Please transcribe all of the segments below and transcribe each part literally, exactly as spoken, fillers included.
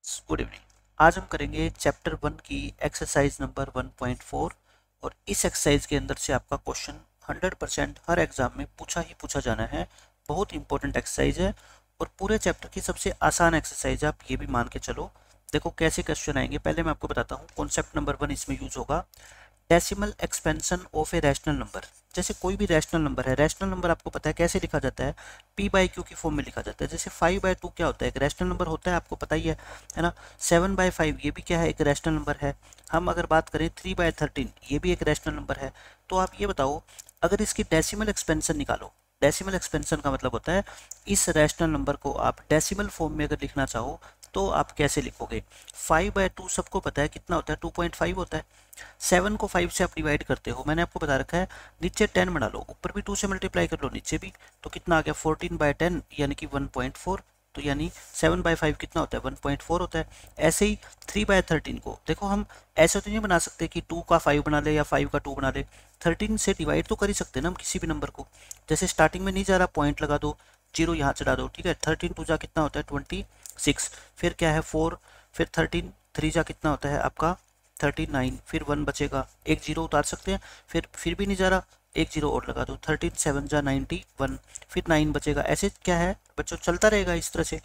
Good evening. आज हम करेंगे चैप्टर वन की exercise number one point four और इस एक्सरसाइज के अंदर से आपका क्वेश्चन हंड्रेड परसेंट हर एग्जाम में पूछा ही पूछा जाना है। बहुत इंपॉर्टेंट एक्सरसाइज है और पूरे चैप्टर की सबसे आसान एक्सरसाइज है, आप ये भी मान के चलो। देखो कैसे क्वेश्चन आएंगे, पहले मैं आपको बताता हूँ। कॉन्सेप्ट नंबर वन इसमें यूज होगा decimal expansion of a rational number. जैसे कोई भी रैशनल नंबर है, रैशनल नंबर आपको पता है कैसे लिखा जाता है, पी बाई क्यू की फॉर्म में लिखा जाता है। जैसे फाइव बाई टू क्या होता है, एक रैशनल नंबर होता है, आपको पता ही है है ना। सेवन बाई फाइव ये भी क्या है, एक रैशनल नंबर है। हम अगर बात करें थ्री बाई थर्टीन ये भी एक रैशनल नंबर है। तो आप ये बताओ, अगर इसकी डेसिमल एक्सपेंशन निकालो। डेसिमल एक्सपेंशन का मतलब होता है इस रैशनल नंबर को आप डेसिमल फॉर्म में अगर लिखना चाहो तो आप कैसे लिखोगे। फाइव बाय टू सबको पता है कितना होता है, टू पॉइंट फाइव होता है। सेवन को फाइव से आप डिवाइड करते हो, मैंने आपको बता रखा है नीचे टेन बना लो, ऊपर भी टू से मल्टीप्लाई कर लो, नीचे भी। तो कितना आ गया, फोर्टीन बाय टेन यानी कि वन पॉइंट फोर। तो यानी सेवन बाय फाइव कितना होता है, वन पॉइंट फोर होता है। ऐसे ही थ्री बाय थर्टीन को देखो, हम ऐसे तो नहीं बना सकते कि टू का फाइव बना ले या फाइव का टू बना ले। थर्टीन से डिवाइड तो कर ही सकते हैं ना हम किसी भी नंबर को। जैसे स्टार्टिंग में नहीं जा रहा, पॉइंट लगा दो, जीरो यहाँ चढ़ा दो, ठीक है। थर्टीन टू जा कितना होता है, ट्वेंटी सिक्स। फिर क्या है, फोर। फिर थर्टीन थ्री जा कितना होता है आपका, थर्टी नाइन। फिर वन बचेगा, एक जीरो उतार सकते हैं। फिर फिर भी नहीं जा रहा, एक जीरो और लगा दो, थर्टीन सेवन जा नाइन्टी वन। फिर नाइन बचेगा। ऐसे क्या है बच्चों, चलता रहेगा इस तरह से।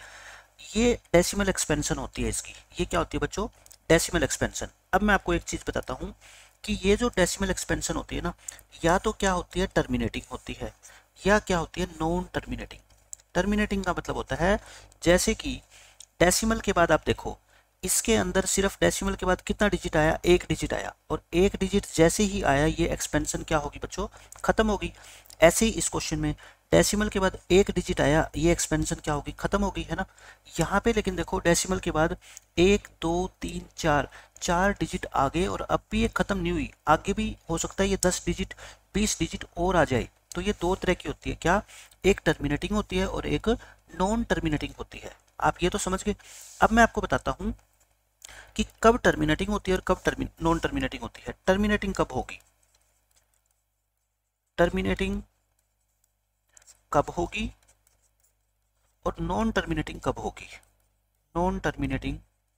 ये डेसिमल एक्सपेंशन होती है इसकी। ये क्या होती है बच्चों, डेसिमल एक्सपेंशन। अब मैं आपको एक चीज़ बताता हूँ कि ये जो डेसिमल एक्सपेंशन होती है ना, या तो क्या होती है टर्मिनेटिंग होती है, या क्या होती है नॉन टर्मिनेटिंग। टर्मिनेटिंग का मतलब होता है जैसे कि डेसिमल के बाद आप देखो, इसके अंदर सिर्फ डेसिमल के बाद कितना डिजिट आया, एक डिजिट आया, और एक डिजिट जैसे ही आया ये एक्सपेंशन क्या होगी बच्चों, खत्म होगी। ऐसे ही इस क्वेश्चन में डेसिमल के बाद एक डिजिट आया, ये एक्सपेंशन क्या होगी, खत्म होगी, है ना। यहाँ पे लेकिन देखो डेसिमल के बाद एक दो तीन चार चार डिजिट आगे और अब भी ये खत्म नहीं हुई, आगे भी हो सकता है ये दस डिजिट बीस डिजिट और आ जाए। तो ये दो तरह की होती है, क्या, एक टर्मिनेटिंग होती है और एक नॉन टर्मिनेटिंग होती है। आप ये तो समझ गए। अब मैं आपको बताता हूँ कि कब टर्मिनेटिंग होती है और कब टर्मि नॉन टर्मिनेटिंग होती है। टर्मिनेटिंग कब होगी, टर्मिनेटिंग कब होगी और नॉन टर्मिनेटिंग कब होगी। नॉन टर्मिनेटिंग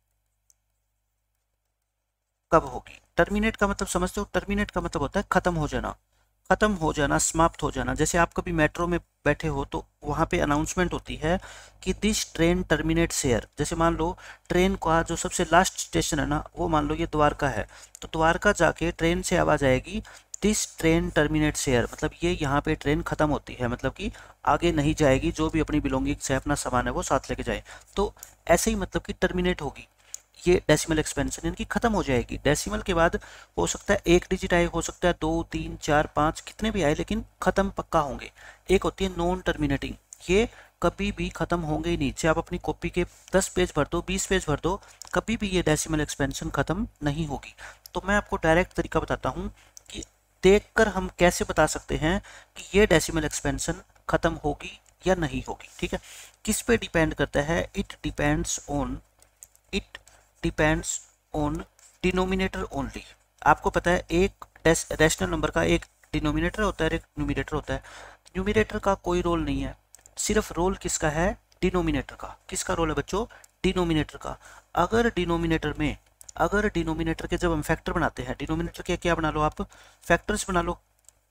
कब होगी। टर्मिनेट का मतलब समझते हो, टर्मिनेट का मतलब होता है खत्म हो जाना, खत्म हो जाना, समाप्त हो जाना। जैसे आप कभी मेट्रो में बैठे हो तो वहाँ पे अनाउंसमेंट होती है कि दिस ट्रेन टर्मिनेट्स हियर। जैसे मान लो ट्रेन का जो सबसे लास्ट स्टेशन है ना, वो मान लो ये द्वारका है, तो द्वारका जाके ट्रेन से आवाज़ आएगी दिस ट्रेन टर्मिनेट्स हियर, मतलब ये यहाँ पे ट्रेन खत्म होती है, मतलब कि आगे नहीं जाएगी, जो भी अपनी बिलोंगिंग्स है, अपना सामान है, वो साथ लेके जाए। तो ऐसे ही मतलब कि टर्मिनेट होगी ये डेसिमल एक्सपेंशन, यानी कि खत्म हो जाएगी। डेसिमल के बाद हो सकता है एक डिजिट आए, हो सकता है दो तीन चार पाँच कितने भी आए, लेकिन खत्म पक्का होंगे। एक होती है नॉन टर्मिनेटिंग, ये कभी भी खत्म होंगे ही नहीं। चाहे आप अपनी कॉपी के दस पेज भर दो, बीस पेज भर दो, कभी भी ये डेसिमल एक्सपेंशन खत्म नहीं होगी। तो मैं आपको डायरेक्ट तरीका बताता हूँ कि देखकर हम कैसे बता सकते हैं कि ये डेसिमल एक्सपेंशन खत्म होगी या नहीं होगी, ठीक है। किस पे डिपेंड करता है, it depends on it depends on denominator only. आपको पता है एक रैशनल नंबर का एक डिनोमिनेटर होता है, एक न्यूमिनेटर होता है। न्यूमिनेटर का कोई रोल नहीं है, सिर्फ रोल किसका है, डिनोमिनेटर का। किसका रोल है बच्चों, डिनोमिनेटर का। अगर डिनोमिनेटर में अगर डिनोमिनेटर के जब हम फैक्टर बनाते हैं, डिनोमिनेटर के क्या बना लो आप, फैक्टर्स बना लो।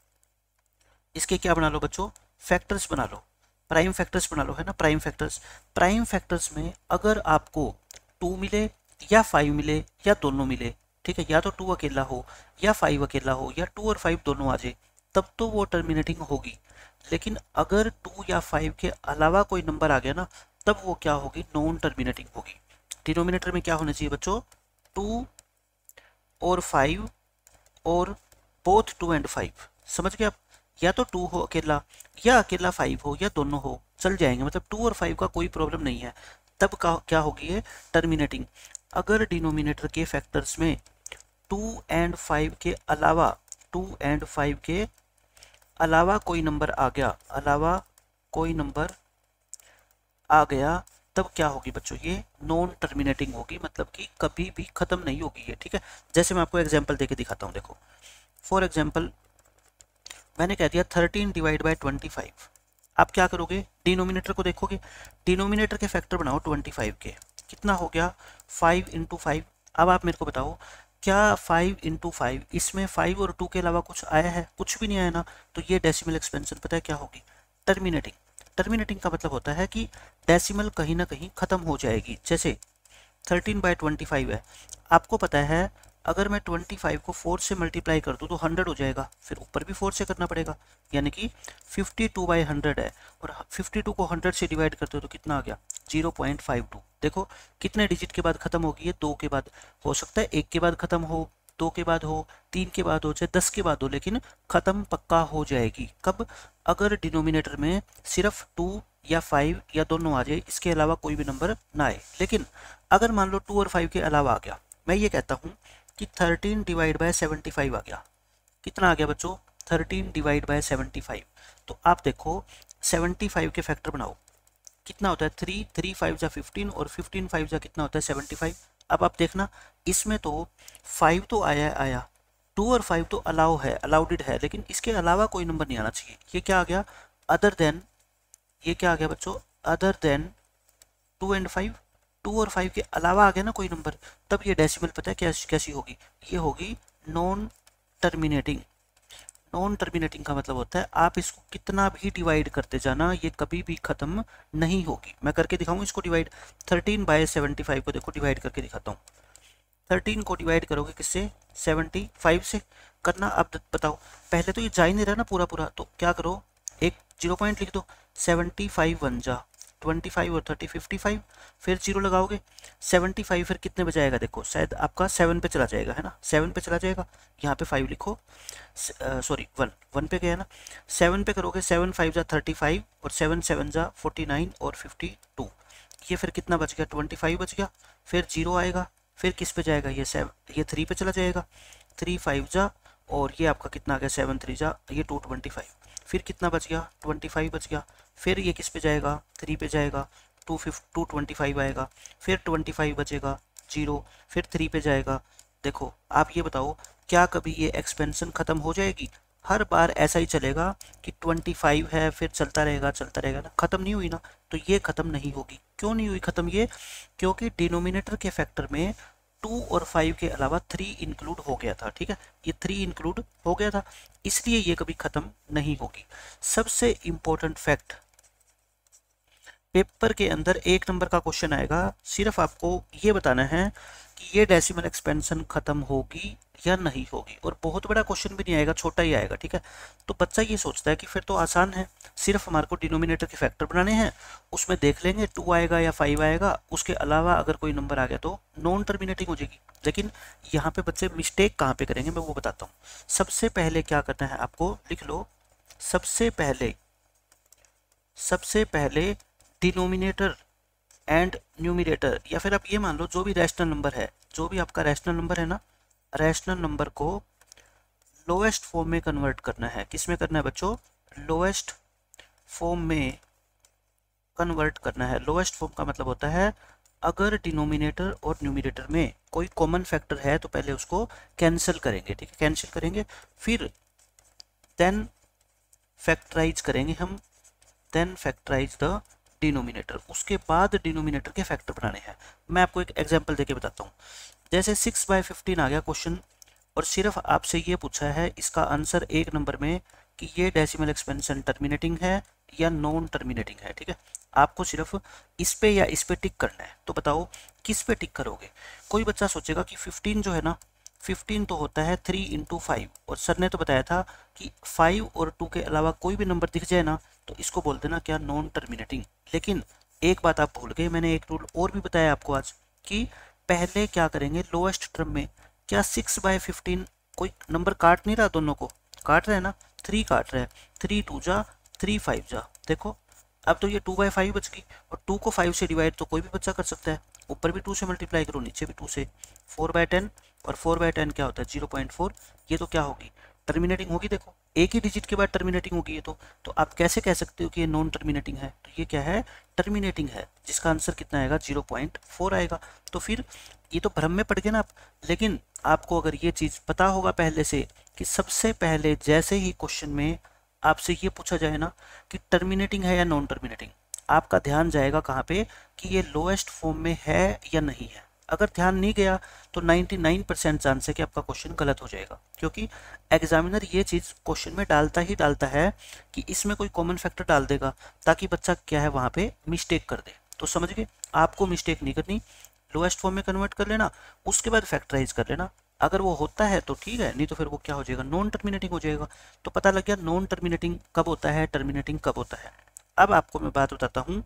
इसके क्या बना लो बच्चों, फैक्टर्स बना लो, प्राइम फैक्टर्स बना लो, है ना, प्राइम फैक्टर्स। प्राइम फैक्टर्स में अगर आपको टू मिले या फाइव मिले या दोनों मिले, ठीक है, या तो टू अकेला हो या फाइव अकेला हो या टू और फाइव दोनों आ जाए, तब तो वो टर्मिनेटिंग होगी। लेकिन अगर टू या फाइव के अलावा कोई नंबर आ गया ना, तब वो क्या होगी, नॉन टर्मिनेटिंग होगी। डिनोमिनेटर में क्या होना चाहिए बच्चों, टू और फाइव और बोथ टू एंड फाइव। समझ गए आप, या तो टू हो अकेला या अकेला फाइव हो या दोनों हो, चल जाएंगे, मतलब टू और फाइव का कोई प्रॉब्लम नहीं है। तब का क्या होगी ये, टर्मिनेटिंग। अगर डिनोमिनेटर के फैक्टर्स में टू एंड फाइव के अलावा टू एंड फाइव के अलावा कोई नंबर आ गया अलावा कोई नंबर आ गया तब क्या होगी बच्चों, ये नॉन टर्मिनेटिंग होगी, मतलब कि कभी भी खत्म नहीं होगी ये, ठीक है। जैसे मैं आपको एग्जांपल देके दिखाता हूँ। देखो फॉर एग्जांपल मैंने कह दिया thirteen divide by twenty five. आप क्या करोगे, डिनोमिनेटर को देखोगे, डिनोमिनेटर के फैक्टर बनाओ ट्वेंटी फाइव के, कितना हो गया, फाइव इंटू फाइव। अब आप मेरे को बताओ, क्या फाइव इंटू फाइव इसमें फाइव और टू के अलावा कुछ आया है? कुछ भी नहीं आया ना। तो ये डेसिमल एक्सपेंशन पता है क्या होगी, टर्मिनेटिंग। टर्मिनेटिंग का मतलब होता है कि डेसिमल कहीं ना कहीं खत्म हो जाएगी। जैसे थर्टीन बाई ट्वेंटी फाइव है, आपको पता है अगर मैं ट्वेंटी फाइव को फोर से मल्टीप्लाई कर दूँ तो हंड्रेड हो जाएगा, फिर ऊपर भी फोर से करना पड़ेगा, यानी कि फिफ्टी टू बाई हंड्रेड है, और फिफ्टी टू को हंड्रेड से डिवाइड करते हो तो कितना आ गया, जीरो पॉइंट फाइव टू। देखो कितने डिजिट के बाद खत्म होगी ये, दो के बाद। हो सकता है एक के बाद खत्म हो, दो के बाद हो, तीन के बाद हो, चाहे दस के बाद हो, लेकिन खत्म पक्का हो जाएगी। कब? अगर डिनोमिनेटर में सिर्फ टू या फाइव या दोनों आ जाए, इसके अलावा कोई भी नंबर ना आए। लेकिन अगर मान लो टू और फाइव के अलावा आ गया, मैं ये कहता हूँ कि thirteen divide by seventy five आ गया। कितना आ गया बच्चों, thirteen divide by seventy five. तो आप देखो सेवेंटी फाइव के फैक्टर बनाओ, कितना होता है, थ्री, थ्री फाइव जा फिफ्टीन, और फिफ्टीन फाइव जा कितना होता है, सेवेंटी फाइव। अब आप देखना इसमें तो फाइव तो आया है आया, टू और फाइव तो अलाउ है, अलाउडेड है, लेकिन इसके अलावा कोई नंबर नहीं आना चाहिए। ये क्या आ गया, अदर देन, ये क्या आ गया बच्चों, other than two and five. Two और फाइव के अलावा आ गया ना कोई नंबर, तब ये डेसिमल पता है कैसी कैसी होगी, ये होगी नॉन टर्मिनेटिंग। नॉन टर्मिनेटिंग का मतलब होता है आप इसको कितना भी डिवाइड करते जाना, ये कभी भी खत्म नहीं होगी। मैं करके दिखाऊं इसको divide, thirteen by seventy five को देखो डिवाइड करके दिखाता हूँ। थर्टीन को डिवाइड करोगे किससे, सेवेंटी फाइव से करना। अब बताओ, पहले तो ये जा ही नहीं रहा ना पूरा पूरा, तो क्या करो, एक जीरो पॉइंट लिख दो, सेवेंटी फाइव वन जा ट्वेंटी फाइव और थर्टी फिफ्टी फाइव, फिर जीरो लगाओगे, सेवेंटी फाइव फिर कितने पे जाएगा, देखो शायद आपका सेवन पे चला जाएगा, है ना, सेवन पे चला जाएगा, यहाँ पे फाइव लिखो, सॉरी वन, वन पे गया ना, सेवन पे करोगे, सेवन फाइव जा थर्टी फाइव, और सेवन सेवन जा फोर्टी नाइन और फिफ्टी टू, ये फिर कितना बच गया, ट्वेंटी फाइव बच गया, फिर जीरो आएगा, फिर किस पे जाएगा, ये सेवन, ये थ्री पे चला जाएगा, थ्री फाइव जा, और ये आपका कितना आ गया, सेवन थ्री जा, ये टू ट्वेंटी फाइव, फिर कितना बच गया, ट्वेंटी फाइव बच गया, फिर ये किस पे जाएगा, थ्री पे जाएगा, two fifty two twenty five आएगा, फिर ट्वेंटी फाइव बचेगा, जीरो, फिर थ्री पे जाएगा। देखो आप ये बताओ, क्या कभी ये एक्सपेंशन खत्म हो जाएगी? हर बार ऐसा ही चलेगा कि ट्वेंटी फाइव है, फिर चलता रहेगा चलता रहेगा ना, खत्म नहीं हुई ना। तो ये खत्म नहीं होगी। क्यों नहीं हुई खत्म ये? क्योंकि डिनोमिनेटर के फैक्टर में टू और फाइव के अलावा थ्री इंक्लूड हो गया था। ठीक है, ये थ्री इंक्लूड हो गया था, इसलिए ये कभी खत्म नहीं होगी। सबसे इंपॉर्टेंट फैक्ट, पेपर के अंदर एक नंबर का क्वेश्चन आएगा, सिर्फ आपको ये बताना है कि ये डेसिमल एक्सपेंशन खत्म होगी या नहीं होगी, और बहुत बड़ा क्वेश्चन भी नहीं आएगा, छोटा ही आएगा। ठीक है, तो बच्चा ये सोचता है कि फिर तो आसान है, सिर्फ हमारे को डिनोमिनेटर के फैक्टर बनाने हैं, उसमें देख लेंगे टू आएगा या फाइव आएगा, उसके अलावा अगर कोई नंबर आ गया तो नॉन टर्मिनेटिंग हो जाएगी। लेकिन यहाँ पे बच्चे मिस्टेक कहाँ पे करेंगे मैं वो बताता हूँ। सबसे पहले क्या करना है आपको, लिख लो, सबसे पहले सबसे पहले डिनोमिनेटर एंड न्यूमिनेटर, या फिर आप ये मान लो जो भी रैशनल नंबर है, जो भी आपका रैशनल नंबर है ना, रैशनल नंबर को लोएस्ट फॉर्म में कन्वर्ट करना है। किस में करना है बच्चों? लोएस्ट फॉर्म में कन्वर्ट करना है। लोएस्ट फॉर्म का मतलब होता है अगर डिनोमिनेटर और न्यूमिनेटर में कोई कॉमन फैक्टर है तो पहले उसको कैंसिल करेंगे। ठीक है, कैंसिल करेंगे, फिर देन फैक्टराइज करेंगे हम, देन फैक्टराइज द डिनोमिनेटर, उसके बाद डिनोमिनेटर के फैक्टर बनाने हैं। मैं आपको एक एग्जांपल देके बताता हूँ। जैसे सिक्स बाय फिफ्टीन आ गया क्वेश्चन, और सिर्फ आपसे ये पूछा है इसका आंसर एक नंबर में कि ये डेसिमल एक्सपेंशन टर्मिनेटिंग है या नॉन टर्मिनेटिंग है। ठीक है, आपको सिर्फ इस पे या इस पे टिक करना है। तो बताओ किस पे टिक करोगे? कोई बच्चा सोचेगा कि फिफ्टीन जो है ना, फिफ्टीन तो होता है थ्री इंटू फाइव, और सर ने तो बताया था कि फाइव और टू के अलावा कोई भी नंबर दिख जाए ना तो इसको बोल देना क्या, नॉन टर्मिनेटिंग। लेकिन एक बात आप भूल गए, मैंने एक रूल और भी बताया आपको आज कि पहले क्या करेंगे, लोएस्ट टर्म में क्या सिक्स बाय फिफ्टीन कोई नंबर काट नहीं रहा, दोनों को काट रहे हैं ना, थ्री काट रहे हैं, थ्री टू जा थ्री फाइव जा, देखो अब तो ये टू बाई फाइव बच गई, और टू को फाइव से डिवाइड तो कोई भी बच्चा कर सकता है, ऊपर भी टू से मल्टीप्लाई करो, नीचे भी टू से, फोर बाय टेन, और फोर बाय टेन क्या होता है, जीरो पॉइंट फोर, ये तो क्या होगी, टर्मिनेटिंग होगी। देखो एक ही डिजिट के बाद टर्मिनेटिंग होगी ये तो तो आप कैसे कह सकते हो कि ये नॉन टर्मिनेटिंग है? तो ये क्या है, टर्मिनेटिंग है, जिसका आंसर कितना आएगा, जीरो पॉइंट फोर आएगा। तो फिर ये तो भ्रम में पड़ गए ना आप। लेकिन आपको अगर ये चीज़ पता होगा पहले से कि सबसे पहले जैसे ही क्वेश्चन में आपसे ये पूछा जाए ना कि टर्मिनेटिंग है या नॉन टर्मिनेटिंग, आपका ध्यान जाएगा कहाँ पे कि ये लोएस्ट फॉर्म में है या नहीं है। अगर ध्यान नहीं गया तो निन्यानवे परसेंट चांस है कि आपका क्वेश्चन गलत हो जाएगा, क्योंकि एग्जामिनर ये चीज़ क्वेश्चन में डालता ही डालता है कि इसमें कोई कॉमन फैक्टर डाल देगा ताकि बच्चा क्या है वहाँ पे मिस्टेक कर दे। तो समझ गए, आपको मिस्टेक नहीं करनी, लोएस्ट फॉर्म में कन्वर्ट कर लेना, उसके बाद फैक्टराइज कर लेना। अगर वो होता है तो ठीक है, नहीं तो फिर वो क्या हो जाएगा, नॉन टर्मिनेटिंग हो जाएगा। तो पता लग गया नॉन टर्मिनेटिंग कब होता है, टर्मिनेटिंग कब होता है। अब आपको मैं बात बताता हूँ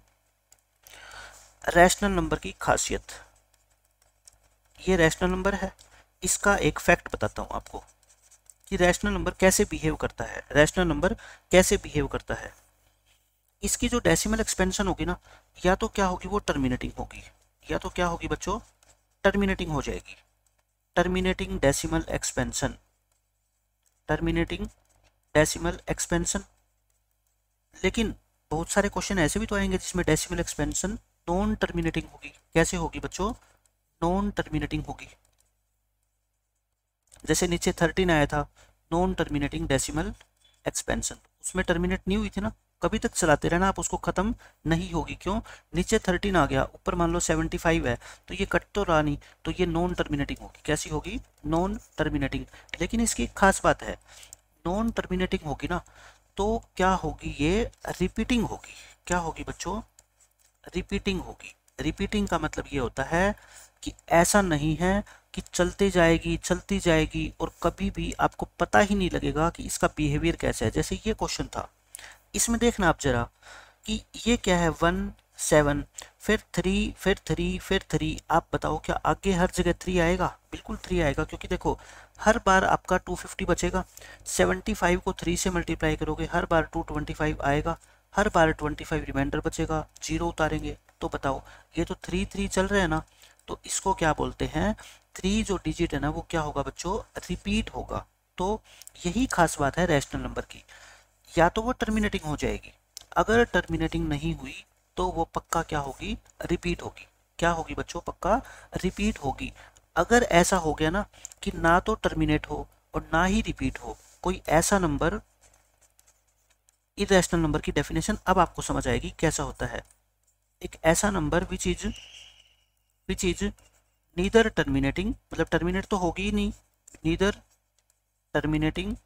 रैशनल नंबर की खासियत। ये रैशनल नंबर है, इसका एक फैक्ट बताता हूँ आपको कि रैशनल नंबर कैसे बिहेव करता है। रैशनल नंबर कैसे बिहेव करता है, इसकी जो डेसिमल एक्सपेंशन होगी ना, या तो क्या होगी वो टर्मिनेटिंग होगी, या तो क्या होगी बच्चों, टर्मिनेटिंग हो जाएगी। Terminating decimal expansion, terminating decimal expansion. लेकिन बहुत सारे क्वेश्चन ऐसे भी तो आएंगे जिसमें डेसिमल एक्सपेंशन नॉन टर्मिनेटिंग होगी। कैसे होगी बच्चों, नॉन टर्मिनेटिंग होगी। जैसे नीचे थर्टीन आया था, नॉन टर्मिनेटिंग डेसिमल एक्सपेंशन, उसमें टर्मिनेट नहीं हुई थी ना, कभी तक चलाते रहना आप, उसको खत्म नहीं होगी। क्यों, नीचे थर्टीन आ गया, ऊपर मान लो सेवेंटी फाइव है, तो ये कट तो रहा नहीं, तो ये नॉन टर्मिनेटिंग होगी। कैसी होगी, नॉन टर्मिनेटिंग। लेकिन इसकी एक खास बात है, नॉन टर्मिनेटिंग होगी ना तो क्या होगी, ये रिपीटिंग होगी। क्या होगी बच्चों, रिपीटिंग होगी। रिपीटिंग का मतलब ये होता है कि ऐसा नहीं है कि चलते जाएगी चलती जाएगी और कभी भी आपको पता ही नहीं लगेगा कि इसका बिहेवियर कैसा है। जैसे ये क्वेश्चन था, इसमें देखना आप जरा कि ये क्या है, वन सेवन, फिर थ्री, फिर थ्री, फिर थ्री। आप बताओ क्या आगे हर जगह थ्री आएगा, बिल्कुल थ्री आएगा, क्योंकि देखो हर बार आपका टू फिफ्टी बचेगा, सेवेंटी फाइव को थ्री से मल्टीप्लाई करोगे, हर बार टू ट्वेंटी फाइव आएगा, हर बार ट्वेंटी फाइव रिमाइंडर बचेगा, जीरो उतारेंगे। तो बताओ ये तो थ्री थ्री चल रहे हैं ना, तो इसको क्या बोलते हैं, थ्री जो डिजिट है ना वो क्या होगा बच्चों, रिपीट होगा। तो यही खास बात है रैशनल नंबर की, या तो वो टर्मिनेटिंग हो जाएगी, अगर टर्मिनेटिंग नहीं हुई तो वो पक्का क्या होगी, रिपीट होगी। क्या होगी बच्चों, पक्का रिपीट होगी। अगर ऐसा हो गया ना कि ना तो टर्मिनेट हो और ना ही रिपीट हो कोई ऐसा नंबर, इरेशनल नंबर की डेफिनेशन अब आपको समझ आएगी कैसा होता है। एक ऐसा number which is which is neither terminating, मतलब टर्मिनेट तो होगी ही नहीं, neither terminating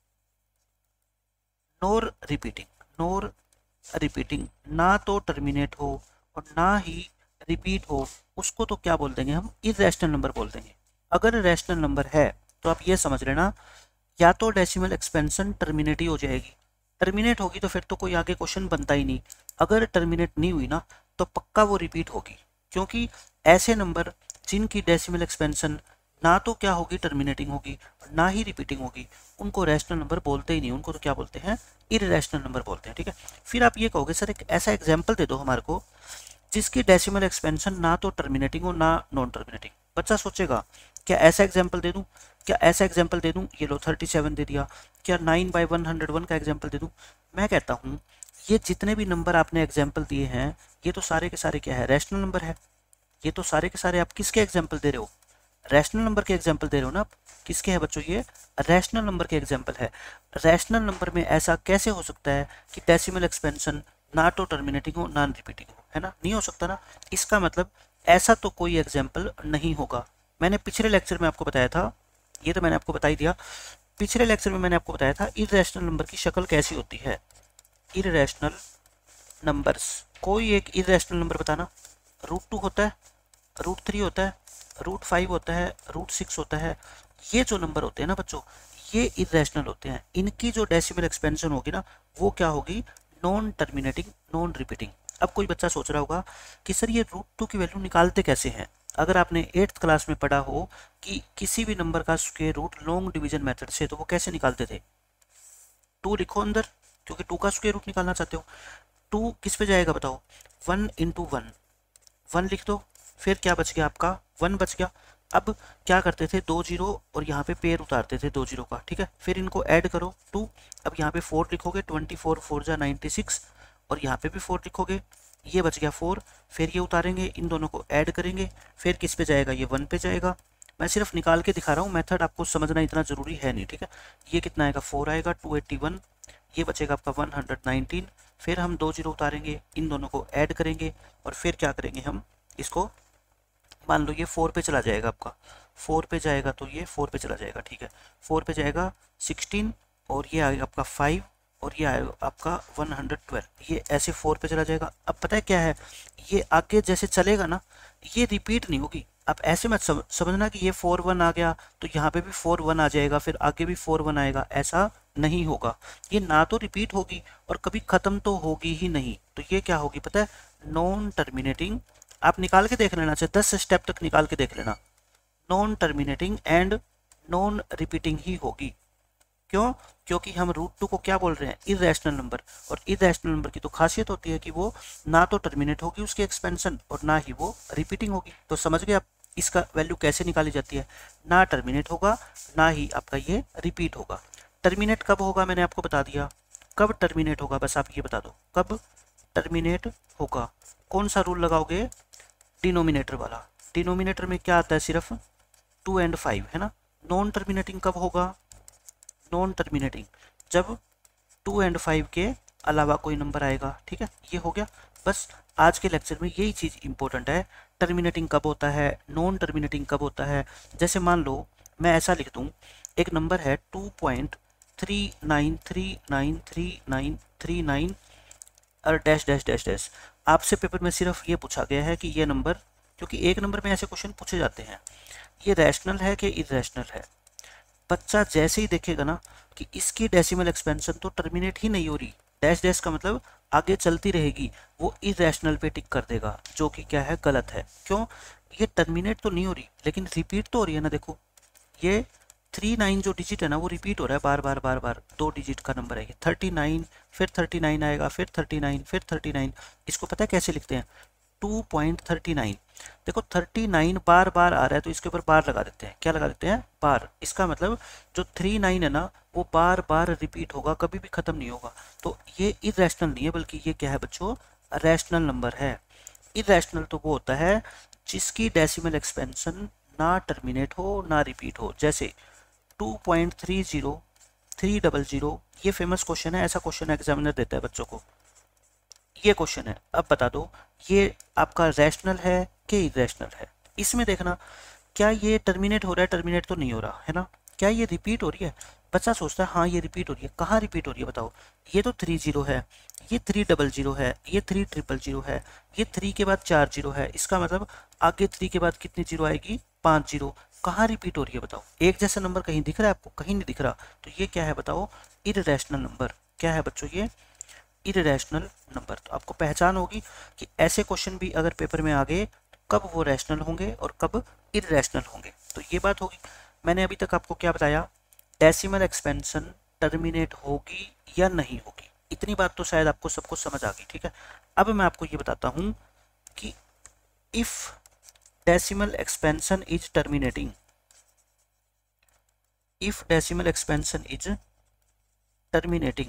nor repeating, nor repeating, ना तो टर्मिनेट हो और ना ही रिपीट हो, उसको तो क्या बोल देंगे हम, इरेशनल नंबर बोल देंगे। अगर रैशनल नंबर है तो आप ये समझ लेना, या तो डेसिमल एक्सपेंशन टर्मिनेट ही हो जाएगी, टर्मिनेट होगी तो फिर तो कोई आगे क्वेश्चन बनता ही नहीं। अगर टर्मिनेट नहीं हुई ना तो पक्का वो रिपीट होगी, क्योंकि ऐसे नंबर जिनकी डेसिमल एक्सपेंशन ना तो क्या होगी, टर्मिनेटिंग होगी, ना ही रिपीटिंग होगी, उनको रैशनल नंबर बोलते ही नहीं, उनको तो क्या बोलते हैं, इरेशनल नंबर बोलते हैं। ठीक है, फिर आप ये कहोगे सर एक ऐसा एग्जाम्पल दे दो हमारे को जिसकी डेसिमल एक्सपेंशन ना तो टर्मिनेटिंग हो ना नॉन टर्मिनेटिंग। बच्चा सोचेगा क्या ऐसा एग्जाम्पल दे दूं, क्या ऐसा एग्जाम्पल दे दूं, ये लो थर्टी सेवन दे दिया, क्या nine by one hundred one का एग्जाम्पल दे दूं। मैं कहता हूँ ये जितने भी नंबर आपने एग्जाम्पल दिए हैं ये तो सारे के सारे क्या है, रैशनल नंबर है। ये तो सारे के सारे आप किसके एग्जाम्पल दे रहे हो, रैशनल नंबर के एग्जाम्पल दे रहे हो ना आप। किसके हैं बच्चों, ये रैशनल नंबर के एग्जाम्पल है। रैशनल नंबर में ऐसा कैसे हो सकता है कि डेसिमल एक्सपेंशन ना तो टर्मिनेटिंग हो ना रिपीटिंग हो, है ना, नहीं हो सकता ना। इसका मतलब ऐसा तो कोई एग्जाम्पल नहीं होगा। मैंने पिछले लेक्चर में आपको बताया था, ये तो मैंने आपको बता ही दिया, पिछले लेक्चर में मैंने आपको बताया था इरेशनल नंबर की शक्ल कैसी होती है। इरेशनल नंबर्स, कोई एक इरेशनल नंबर बताना, रूट टू होता है, रूट थ्री होता है, रूट फाइव होता है, रूट सिक्स होता है। ये जो नंबर होते हैं ना बच्चों, ये इरेशनल होते हैं। इनकी जो डेसिमल एक्सपेंशन होगी ना वो क्या होगी, नॉन टर्मिनेटिंग नॉन रिपीटिंग। अब कोई बच्चा सोच रहा होगा कि सर ये रूट टू की वैल्यू निकालते कैसे हैं। अगर आपने एट्थ क्लास में पढ़ा हो कि किसी भी नंबर का square root long division method से, तो वो कैसे निकालते थे, टू लिखो अंदर, क्योंकि टू का स्क्वायर रूट निकालना चाहते हो। टू किस पे जाएगा बताओ, वन इंटू वन, वन लिख दो, फिर क्या बच गया आपका, वन बच गया। अब क्या करते थे, दो जीरो और यहाँ पे पेयर उतारते थे दो जीरो का, ठीक है, फिर इनको ऐड करो टू। अब यहाँ पे फोर लिखोगे, ट्वेंटी फोर फोर जा नाइन्टी सिक्स, और यहाँ पे भी फोर लिखोगे, ये बच गया फोर, फिर ये उतारेंगे, इन दोनों को ऐड करेंगे, फिर किस पे जाएगा, ये वन पे जाएगा। मैं सिर्फ निकाल के दिखा रहा हूँ, मेथड आपको समझना इतना जरूरी है नहीं, ठीक है। ये कितना आएगा, फोर आएगा, टू एट्टी वन, ये बचेगा आपका वन हंड्रेड नाइनटीन, फिर हम दो जीरो उतारेंगे, इन दोनों को ऐड करेंगे और फिर क्या करेंगे हम इसको, मान लो ये फोर पे चला जाएगा, आपका फोर पे जाएगा तो ये फोर पे चला जाएगा, ठीक है, फोर पे जाएगा सिक्सटीन और ये आएगा आपका फाइव और ये आएगा आपका वन हंड्रेड ट्वेल्व, ये ऐसे फोर पे चला जाएगा। अब पता है क्या है, ये आगे जैसे चलेगा ना ये रिपीट नहीं होगी। अब ऐसे मत सम, समझना कि ये फोर वन आ गया तो यहाँ पे भी फोर वन आ जाएगा, फिर आगे भी फोर वन आएगा, ऐसा नहीं होगा। ये ना तो रिपीट होगी और कभी खत्म तो होगी ही नहीं। तो ये क्या होगी पता है, नॉन टर्मिनेटिंग। आप निकाल के देख लेना, चाहे दस स्टेप तक निकाल के देख लेना, non terminating and non repeating ही होगी। क्यों? क्योंकि हम रूट टू को क्या बोल रहे हैं, इरेशनल नंबर, और इरेशनल नंबर की तो खासियत होती है कि वो ना तो टर्मिनेट होगी उसकी एक्सपेंशन और ना ही वो रिपीटिंग होगी। तो समझ गए आप इसका वैल्यू कैसे निकाली जाती है, ना टर्मिनेट होगा ना ही आपका ये रिपीट होगा। टर्मिनेट कब होगा मैंने आपको बता दिया, कब टर्मिनेट होगा बस आप ये बता दो, कब टर्मिनेट होगा। कौन सा रूल लगाओगे, डिनोमिनेटर वाला। डिनोमिनेटर में क्या आता है, सिर्फ टू एंड फाइव है ना। नॉन टर्मिनेटिंग कब होगा, नॉन टर्मिनेटिंग जब टू एंड फाइव के अलावा कोई नंबर आएगा, ठीक है। ये हो गया बस, आज के लेक्चर में यही चीज़ इंपॉर्टेंट है, टर्मिनेटिंग कब होता है, नॉन टर्मिनेटिंग कब होता है। जैसे मान लो मैं ऐसा लिख दूं, एक नंबर है two point three nine three nine three nine three nine और डैश डैश डैश डैश। आपसे पेपर में सिर्फ ये पूछा गया है कि ये नंबर, क्योंकि एक नंबर में ऐसे क्वेश्चन पूछे जाते हैं, ये रैशनल है कि इरेशनल है। बच्चा जैसे ही देखेगा ना कि इसकी डेसिमल एक्सपेंशन तो टर्मिनेट ही नहीं हो रही, डैश डैश का मतलब आगे चलती रहेगी, वो इरेशनल पे टिक कर देगा, जो कि क्या है, गलत है। क्यों? ये टर्मिनेट तो नहीं हो रही लेकिन रिपीट तो हो रही है ना। देखो ये थ्री नाइन जो डिजिट है ना वो रिपीट हो रहा है बार बार बार बार, दो डिजिट का नंबर है ये। थर्टी नाइन, फिर थर्टी नाइन आएगा, फिर थर्टी नाइन, फिर थर्टी नाइन। इसको पता है कैसे लिखते हैं, टू पॉइंट थर्टी नाइन। देखो थर्टी नाइन बार बार आ रहा है तो इसके ऊपर बार लगा देते हैं, क्या लगा देते हैं, बार। इसका मतलब जो थ्री नाइन है ना वो बार बार रिपीट होगा, कभी भी खत्म नहीं होगा। तो ये इरेशनल नहीं है बल्कि ये क्या है बच्चों, रैशनल नंबर है। इरेशनल तो वो होता है जिसकी डेसिमल एक्सपेंशन ना टर्मिनेट हो ना रिपीट हो। जैसे two point three zero three double zero, ये फेमस क्वेश्चन है, ऐसा क्वेश्चन एग्जामिनर देता है बच्चों को। ये क्वेश्चन है, अब बता दो ये आपका रैशनल है कि इरेशनल है। इसमें देखना क्या ये टर्मिनेट हो रहा है, टर्मिनेट तो नहीं हो रहा है ना। क्या ये रिपीट हो रही है, बच्चा सोचता है हाँ ये रिपीट हो रही है, कहाँ रिपीट हो रही है बताओ। ये तो थ्री जीरो है, ये थ्री डबल जीरो है, ये थ्री ट्रिपल जीरो है, ये थ्री के बाद चार जीरो है, इसका मतलब आगे थ्री के बाद कितनी जीरो आएगी, पाँच जीरो। कहाँ रिपीट हो रही है बताओ, एक जैसा नंबर कहीं दिख रहा है आपको, कहीं नहीं दिख रहा। तो ये क्या है बताओ, इरेशनल नंबर। क्या है बच्चों, ये इरेशनल नंबर। तो आपको पहचान होगी कि ऐसे क्वेश्चन भी अगर पेपर में आ गए कब वो रैशनल होंगे और कब इरेशनल होंगे। तो ये बात होगी। मैंने अभी तक आपको क्या बताया, डेसिमल एक्सपेंशन टर्मिनेट होगी या नहीं होगी, इतनी बात तो शायद आपको सबको समझ आ गई, ठीक है। अब मैं आपको ये बताता हूं कि if decimal expansion is terminating, if decimal expansion is terminating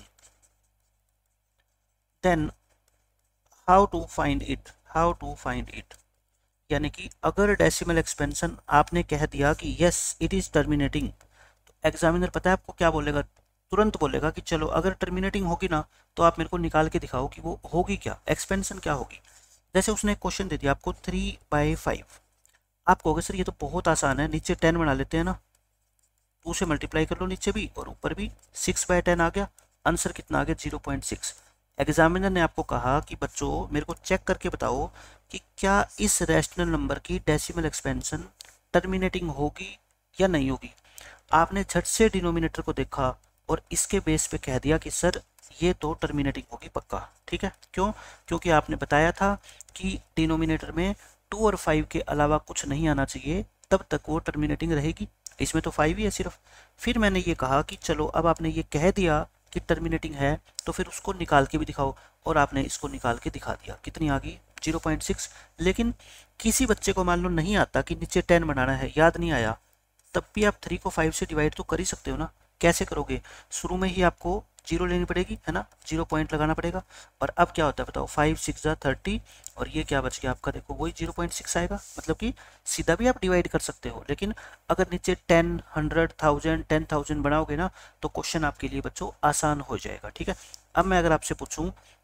then how to find it, how to find it. यानी कि अगर डेसिमल एक्सपेंशन आपने कह दिया कि यस इट इज टर्मिनेटिंग, तो एग्जामिनर पता है आपको क्या बोलेगा, तुरंत बोलेगा कि चलो अगर टर्मिनेटिंग होगी ना तो आप मेरे को निकाल के दिखाओ कि वो होगी क्या, एक्सपेंशन क्या होगी। जैसे उसने एक क्वेश्चन दे दिया आपको थ्री बाई फाइव, आप कहोगे सर ये तो बहुत आसान है, नीचे टेन बना लेते हैं ना, टू से मल्टीप्लाई कर लो नीचे भी और ऊपर भी, सिक्स बाई टेन आ गया, आंसर कितना आ गया, जीरो पॉइंट सिक्स। एग्जामिनर ने आपको कहा कि बच्चों मेरे को चेक करके बताओ कि क्या इस रैशनल नंबर की डेसिमल एक्सपेंशन टर्मिनेटिंग होगी या नहीं होगी। आपने झट से डिनोमिनेटर को देखा और इसके बेस पे कह दिया कि सर ये तो टर्मिनेटिंग होगी पक्का, ठीक है। क्यों? क्योंकि आपने बताया था कि डिनोमिनेटर में टू और फाइव के अलावा कुछ नहीं आना चाहिए, तब तक वो टर्मिनेटिंग रहेगी। इसमें तो फाइव ही है सिर्फ। फिर मैंने ये कहा कि चलो अब आपने ये कह दिया कि टर्मिनेटिंग है तो फिर उसको निकाल के भी दिखाओ, और आपने इसको निकाल के दिखा दिया, कितनी आ गई, जीरो पॉइंट सिक्स। लेकिन किसी बच्चे को मान लो नहीं आता कि नीचे टेन बनाना है, याद नहीं आया, तब भी आप थ्री को फाइव से डिवाइड तो कर ही सकते हो ना। कैसे करोगे, शुरू में ही आपको जीरो लेनी पड़ेगी है ना, जीरो पॉइंट लगाना पड़ेगा। और अब क्या होता है बताओ, फाइव सिक्स जा थर्टी, और ये क्या बच गया आपका, देखो वही जीरो पॉइंट सिक्स आएगा। मतलब कि सीधा भी आप डिवाइड कर सकते हो, लेकिन अगर नीचे ten, hundred, thousand, ten thousand बनाओगे ना तो क्वेश्चन आपके लिए बच्चों आसान हो जाएगा, ठीक है। अब मैं अगर आपसे पूछूं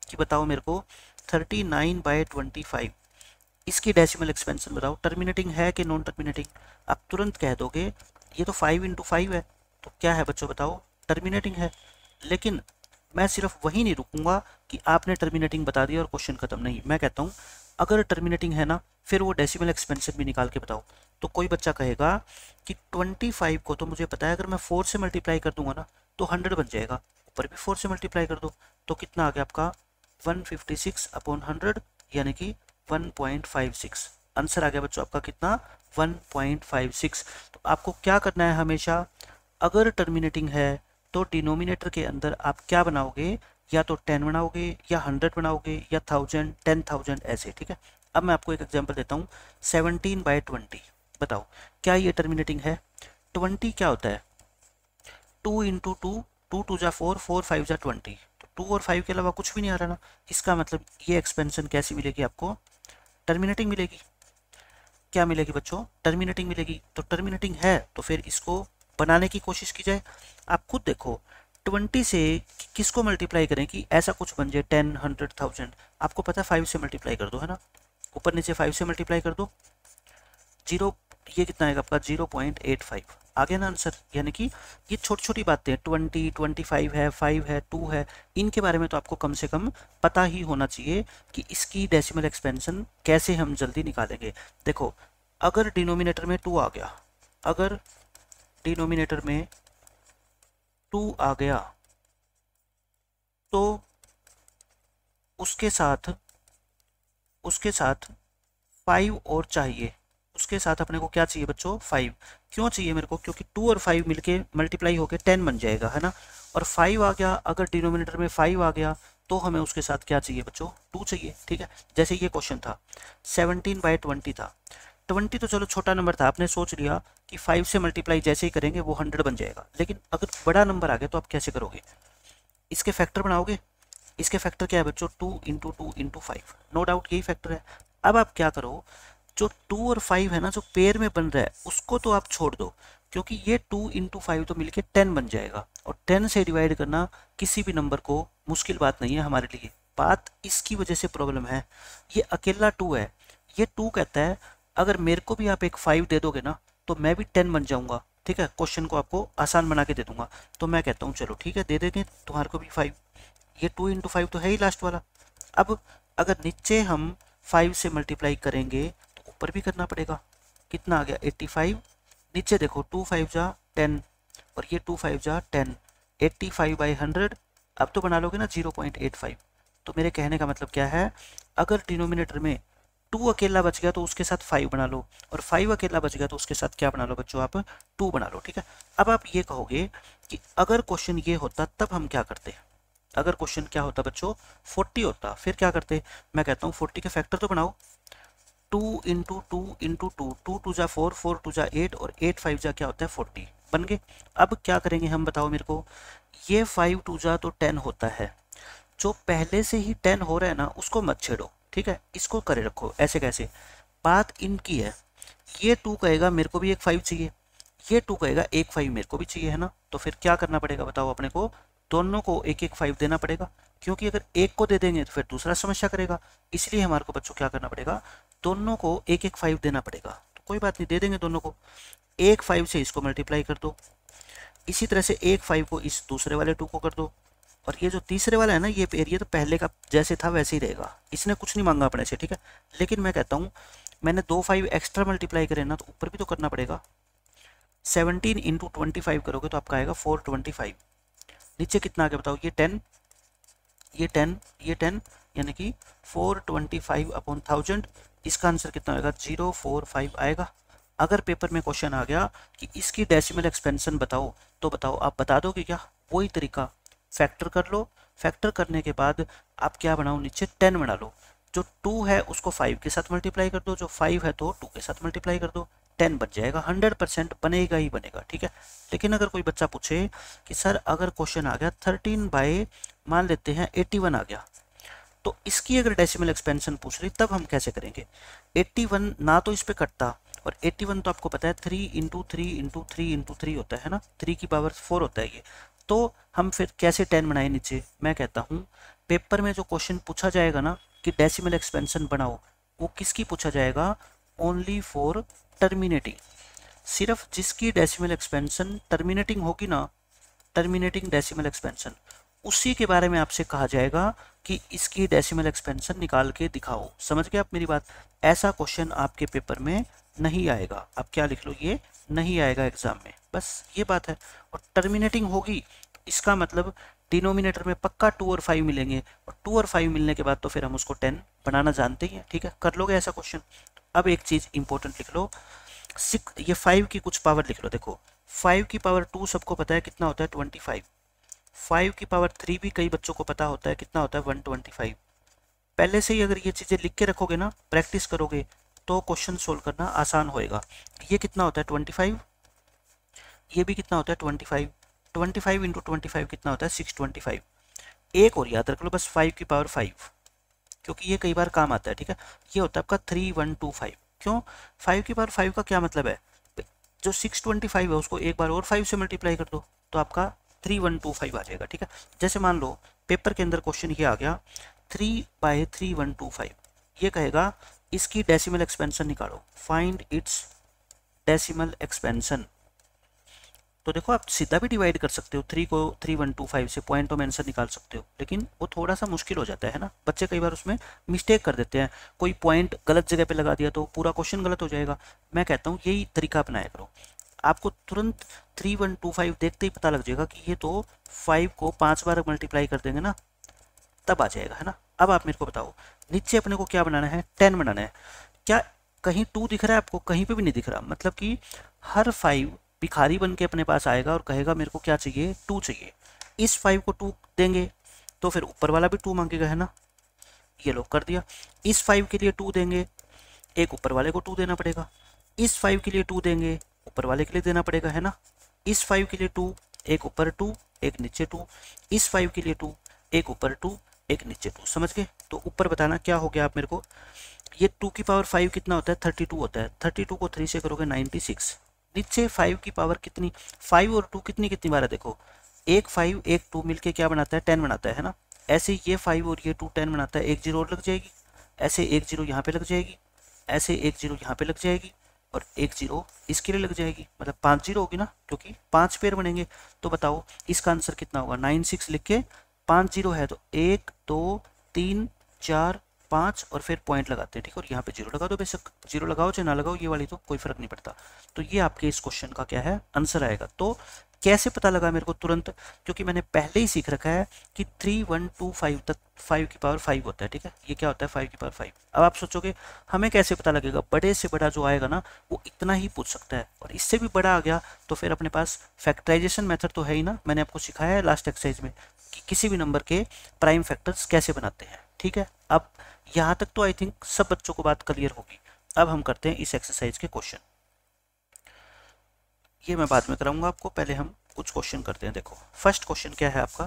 कि बताओ मेरे को thirty nine by twenty five, इसकी डेसिमल एक्सपेंशन बताओ, टर्मिनेटिंग है कि नॉन टर्मिनेटिंग। आप तुरंत कह दोगे ये तो फाइव इंटू फाइव है, तो क्या है बच्चों बताओ, टर्मिनेटिंग है। लेकिन मैं सिर्फ वही नहीं रुकूंगा कि आपने टर्मिनेटिंग बता दिया और क्वेश्चन खत्म, नहीं, मैं कहता हूँ अगर टर्मिनेटिंग है ना फिर वो डेसिमल एक्सपेंशन भी निकाल के बताओ। तो कोई बच्चा कहेगा कि ट्वेंटी फाइव को तो मुझे पता है अगर मैं फोर से मल्टीप्लाई कर दूंगा ना तो हंड्रेड बन जाएगा, ऊपर भी फोर से मल्टीप्लाई कर दो तो कितना आ गया आपका one fifty six upon hundred, यानी कि one point five six. Answer आ गया बच्चों आपका कितना, वन पॉइंट फाइव सिक्स। तो आपको क्या करना है हमेशा, अगर टर्मिनेटिंग है तो डिनोमिनेटर के अंदर आप क्या बनाओगे, या तो टेन बनाओगे या हंड्रेड बनाओगे या थाउजेंड, टेन थाउजेंड ऐसे, ठीक है। अब मैं आपको एक एग्जांपल देता हूँ, सेवनटीन बाई ट्वेंटी, बताओ क्या ये टर्मिनेटिंग है। ट्वेंटी क्या होता है, two into two, two two जा फोर, फोर फाइव जा ट्वेंटी, तो टू और फाइव के अलावा कुछ भी नहीं आ रहा ना। इसका मतलब ये एक्सपेंशन कैसी मिलेगी आपको, टर्मिनेटिंग मिलेगी। क्या मिलेगी बच्चों, टर्मिनेटिंग मिलेगी। तो टर्मिनेटिंग है तो फिर इसको बनाने की कोशिश की जाए। आप खुद देखो ट्वेंटी से किसको मल्टीप्लाई करें कि ऐसा कुछ बन जाए, टेन, हंड्रेड, थाउजेंड। आपको पता है फाइव से मल्टीप्लाई कर दो, है ना, ऊपर नीचे फाइव से मल्टीप्लाई कर दो, जीरो, ये कितना आएगा आपका जीरो पॉइंट एट फाइव, आ गया ना आंसर। यानी कि ये छोटी छोटी बातें, ट्वेंटी, ट्वेंटी फाइव है, फाइव है, टू है, इनके बारे में तो आपको कम से कम पता ही होना चाहिए कि इसकी डेसिमल एक्सपेंशन कैसे हम जल्दी निकालेंगे। देखो अगर डिनोमिनेटर में टू आ गया, अगर डिनोमिनेटर में टू आ गया तो उसके साथ उसके साथ फाइव और चाहिए, उसके साथ अपने को क्या चाहिए बच्चों, फाइव। क्यों चाहिए मेरे को, क्योंकि टू और फाइव मिलके मल्टीप्लाई होके टेन बन जाएगा, है ना। और फाइव आ गया, अगर डिनोमिनेटर में फाइव आ गया तो हमें उसके साथ क्या चाहिए बच्चों, टू चाहिए, ठीक है। जैसे ये क्वेश्चन था, सेवनटीन बाई ट्वेंटी था, ट्वेंटी तो चलो छोटा नंबर था, आपने सोच लिया कि फाइव से मल्टीप्लाई जैसे ही करेंगे वो हंड्रेड बन जाएगा। लेकिन अगर बड़ा नंबर आ गया तो आप कैसे करोगे, इसके फैक्टर बनाओगे। इसके फैक्टर क्या है बच्चों, two into two into five, no doubt यही फैक्टर है। अब आप क्या करो, जो टू और फाइव है ना जो पेयर में बन रहा है उसको तो आप छोड़ दो, क्योंकि ये टू इंटू फाइव तो मिलके टेन बन जाएगा, और टेन से डिवाइड करना किसी भी नंबर को मुश्किल बात नहीं है हमारे लिए। बात इसकी वजह से प्रॉब्लम है, ये अकेला टू है, ये टू कहता है अगर मेरे को भी आप एक फाइव दे दोगे ना तो मैं भी टेन बन जाऊंगा, ठीक है, क्वेश्चन को आपको आसान बना के दे दूंगा। तो मैं कहता हूँ चलो ठीक है दे देंगे तुम्हारे को भी फाइव, ये टू इंटू फाइव तो है ही लास्ट वाला। अब अगर नीचे हम फाइव से मल्टीप्लाई करेंगे तो ऊपर भी करना पड़ेगा, कितना आ गया एट्टी फाइव, नीचे देखो टू फाइव जा टेन और ये टू फाइव जा ten, eighty five by hundred, अब तो बना लोगे ना जीरो पॉइंट एट फाइव। तो मेरे कहने का मतलब क्या है, अगर डिनोमिनेटर में टू अकेला बच गया तो उसके साथ फाइव बना लो, और फाइव अकेला बच गया तो उसके साथ क्या बना लो बच्चों, आप टू बना लो, ठीक है। अब आप ये कहोगे कि अगर क्वेश्चन ये होता तब हम क्या करते, अगर क्वेश्चन क्या होता बच्चों, फोर्टी होता फिर क्या करते। मैं कहता हूँ फोर्टी के फैक्टर तो बनाओ, two into two into two, two two जा फोर, फोर टू जा एट, और एट फाइव जा क्या होता है फोर्टी, बन गए। अब क्या करेंगे हम बताओ मेरे को, ये फाइव टू जा तो टेन होता है, जो पहले से ही टेन हो रहा है ना उसको मत छेड़ो, ठीक है, इसको करे रखो। ऐसे कैसे, बात इनकी है, ये टू कहेगा मेरे को भी एक फाइव चाहिए, ये टू कहेगा एक फाइव मेरे को भी चाहिए, है ना। तो फिर क्या करना पड़ेगा बताओ, अपने को दोनों को एक एक फाइव देना पड़ेगा, क्योंकि अगर एक को दे देंगे तो फिर दूसरा समस्या करेगा, इसलिए हमारे को बच्चों क्या करना पड़ेगा, दोनों को एक एक फाइव देना पड़ेगा। तो कोई बात नहीं, दे देंगे दोनों को, एक फाइव से इसको मल्टीप्लाई कर दो, इसी तरह से एक फाइव को इस दूसरे वाले टू को कर दो, और ये जो तीसरे वाला है ना ये पेयर, ये तो पहले का जैसे था वैसे ही रहेगा, इसने कुछ नहीं मांगा अपने से, ठीक है। लेकिन मैं कहता हूँ मैंने दो फाइव एक्स्ट्रा मल्टीप्लाई करे ना तो ऊपर भी तो करना पड़ेगा, सेवनटीन इंटू ट्वेंटी फाइव करोगे तो आपका आएगा फोर ट्वेंटी फाइव, नीचे कितना आ गया बताओ, ये टेन, ये टेन, ये टेन, यानी कि four twenty five upon thousand, इसका आंसर कितना आएगा, जीरो फोर फाइव आएगा। अगर पेपर में क्वेश्चन आ गया कि इसकी डेसिमल एक्सपेंशन बताओ तो बताओ आप बता दोगे क्या, वही तरीका, फैक्टर कर लो, फैक्टर करने के बाद आप क्या बनाओ, नीचे टेन बना लो, जो टू है उसको फाइव के साथ मल्टीप्लाई कर दो, जो फाइव है तो टू के साथ मल्टीप्लाई कर दो, टेन बच जाएगा, हंड्रेड परसेंट बनेगा ही बनेगा, ठीक है। लेकिन अगर कोई बच्चा पूछे कि सर अगर क्वेश्चन आ गया थर्टीन बाई मान लेते हैं एट्टी वन आ गया, तो इसकी अगर डेसिमल एक्सपेंशन पूछ रही तब हम कैसे करेंगे। एट्टी वन ना तो इस पे कटता, और एट्टी वन तो आपको पता है three into three into three into three होता है ना, थ्री की पावर फोर होता है ये, तो हम फिर कैसे टेन बनाए नीचे। मैं कहता हूँ पेपर में जो क्वेश्चन पूछा जाएगा ना कि डेसिमल एक्सपेंशन बनाओ, वो किसकी पूछा जाएगा? Only for terminating. सिर्फ जिसकी डेसिमल एक्सपेंशन टर्मिनेटिंग होगी ना, टर्मिनेटिंग डेसिमल एक्सपेंशन, उसी के बारे में आपसे कहा जाएगा कि इसकी डेसिमल एक्सपेंशन निकाल के दिखाओ। समझ गए आप मेरी बात? ऐसा क्वेश्चन आपके पेपर में नहीं आएगा। आप क्या लिख लो, ये नहीं आएगा एग्जाम में, बस ये बात है। और टर्मिनेटिंग होगी, इसका मतलब डिनोमिनेटर में पक्का टू और फाइव मिलेंगे, और टू और फाइव मिलने के बाद तो फिर हम उसको टेन बनाना जानते ही हैं। ठीक है, कर लोगे ऐसा क्वेश्चन? अब एक चीज इंपॉर्टेंट लिख लो, सिक्स, ये फाइव की कुछ पावर लिख लो। देखो फाइव की पावर टू सबको पता है कितना होता है? Twenty five. फाइव की पावर थ्री भी कई बच्चों को पता होता है, कितना होता है? One twenty five. पहले से ही अगर ये चीज़ें लिख के रखोगे ना, प्रैक्टिस करोगे, तो क्वेश्चन सोल्व करना आसान होएगा। ये कितना होता है? Twenty five. ये भी कितना होता है? Twenty five. Twenty five into twenty five कितना होता है? Six twenty five. एक और याद रख लो बस, फाइव की पावर फाइव, क्योंकि ये कई बार काम आता है। ठीक है, ये होता है आपका थ्री वन टू फाइव। क्यों? फाइव की पावर फाइव का क्या मतलब है? जो सिक्स ट्वेंटी फाइव है उसको एक बार और फाइव से मल्टीप्लाई कर दो तो आपका थ्री वन टू फाइव आ जाएगा। ठीक है, जैसे मान लो पेपर के अंदर क्वेश्चन ये आ गया three by three one two five, ये कहेगा इसकी डेसिमल एक्सपेंशन निकालो, फाइंड इट्स डेसिमल एक्सपेंशन। तो देखो आप सीधा भी डिवाइड कर सकते हो, थ्री को थ्री वन टू फाइव से पॉइंटों में आंसर निकाल सकते हो, लेकिन वो थोड़ा सा मुश्किल हो जाता है ना। बच्चे कई बार उसमें मिस्टेक कर देते हैं, कोई पॉइंट गलत जगह पे लगा दिया तो पूरा क्वेश्चन गलत हो जाएगा। मैं कहता हूँ यही तरीका अपनाया करो, आपको तुरंत थ्री वन टू फाइव देखते ही पता लग जाएगा कि ये तो फाइव को पाँच बार मल्टीप्लाई कर देंगे ना, तब आ जाएगा, है ना। अब आप मेरे को बताओ, नीचे अपने को क्या बनाना है? टेन बनाना है। क्या कहीं टू दिख रहा है आपको? कहीं पे भी नहीं दिख रहा। मतलब कि हर फाइव भिखारी बन के अपने पास आएगा और कहेगा मेरे को क्या चाहिए? टू चाहिए। इस फाइव को टू देंगे तो फिर ऊपर वाला भी टू मांगेगा, है ना। ये लो कर दिया। इस फाइव के लिए टू देंगे, एक ऊपर वाले को टू देना पड़ेगा। इस फाइव के लिए टू देंगे, ऊपर वाले के लिए देना पड़ेगा, है ना। इस फाइव के लिए टू, एक ऊपर टू एक नीचे टू। इस फाइव के लिए टू, एक ऊपर टू एक नीचे टू। समझ गए? तो ऊपर बताना क्या हो गया आप मेरे को। ये टू की पावर फाइव कितना होता है? थर्टी टू होता है। थर्टी टू को थ्री से करोगे नाइन्टी सिक्स। नीचे फाइव की पावर कितनी? फाइव और टू कितनी कितनी बार है? देखो एक फाइव एक टू मिलके क्या बनाता है? टेन बनाता है, है ना। ऐसे ये फाइव और ये टू टेन बनाता है, एक जीरो और लग जाएगी, ऐसे एक जीरो यहाँ पे लग जाएगी, ऐसे एक जीरो यहाँ पे लग जाएगी, और एक जीरो इसके लिए लग जाएगी, मतलब पाँच जीरो होगी ना, क्योंकि पांच पेयर बनेंगे। तो बताओ इसका आंसर कितना होगा? नाइन सिक्स लिख के पाँच जीरो है तो एक दो तीन चार पाँच और फिर पॉइंट लगाते हैं। ठीक है, और यहाँ पे जीरो लगा दो, बेशक जीरो लगाओ चाहे ना लगाओ, ये वाली तो कोई फर्क नहीं पड़ता। तो ये आपके इस क्वेश्चन का क्या है? आंसर आएगा। तो कैसे पता लगा मेरे को तुरंत? क्योंकि मैंने पहले ही सीख रखा है कि थ्री वन टू फाइव तक फाइव की पावर फाइव होता है। ठीक है, ये क्या होता है? फाइव की पावर फाइव। अब आप सोचोगे हमें कैसे पता लगेगा? बड़े से बड़ा जो आएगा ना वो इतना ही पूछ सकता है, और इससे भी बड़ा आ गया तो फिर अपने पास फैक्टराइजेशन मेथड तो है ही ना। मैंने आपको सिखाया है लास्ट एक्सरसाइज में कि किसी भी नंबर के प्राइम फैक्टर्स कैसे बनाते हैं। ठीक है, अब यहाँ तक तो आई थिंक सब बच्चों को बात क्लियर होगी। अब हम करते हैं इस एक्सरसाइज के क्वेश्चन। ये मैं बाद में कराऊंगा आपको, पहले हम कुछ क्वेश्चन करते हैं। देखो फर्स्ट क्वेश्चन क्या है आपका?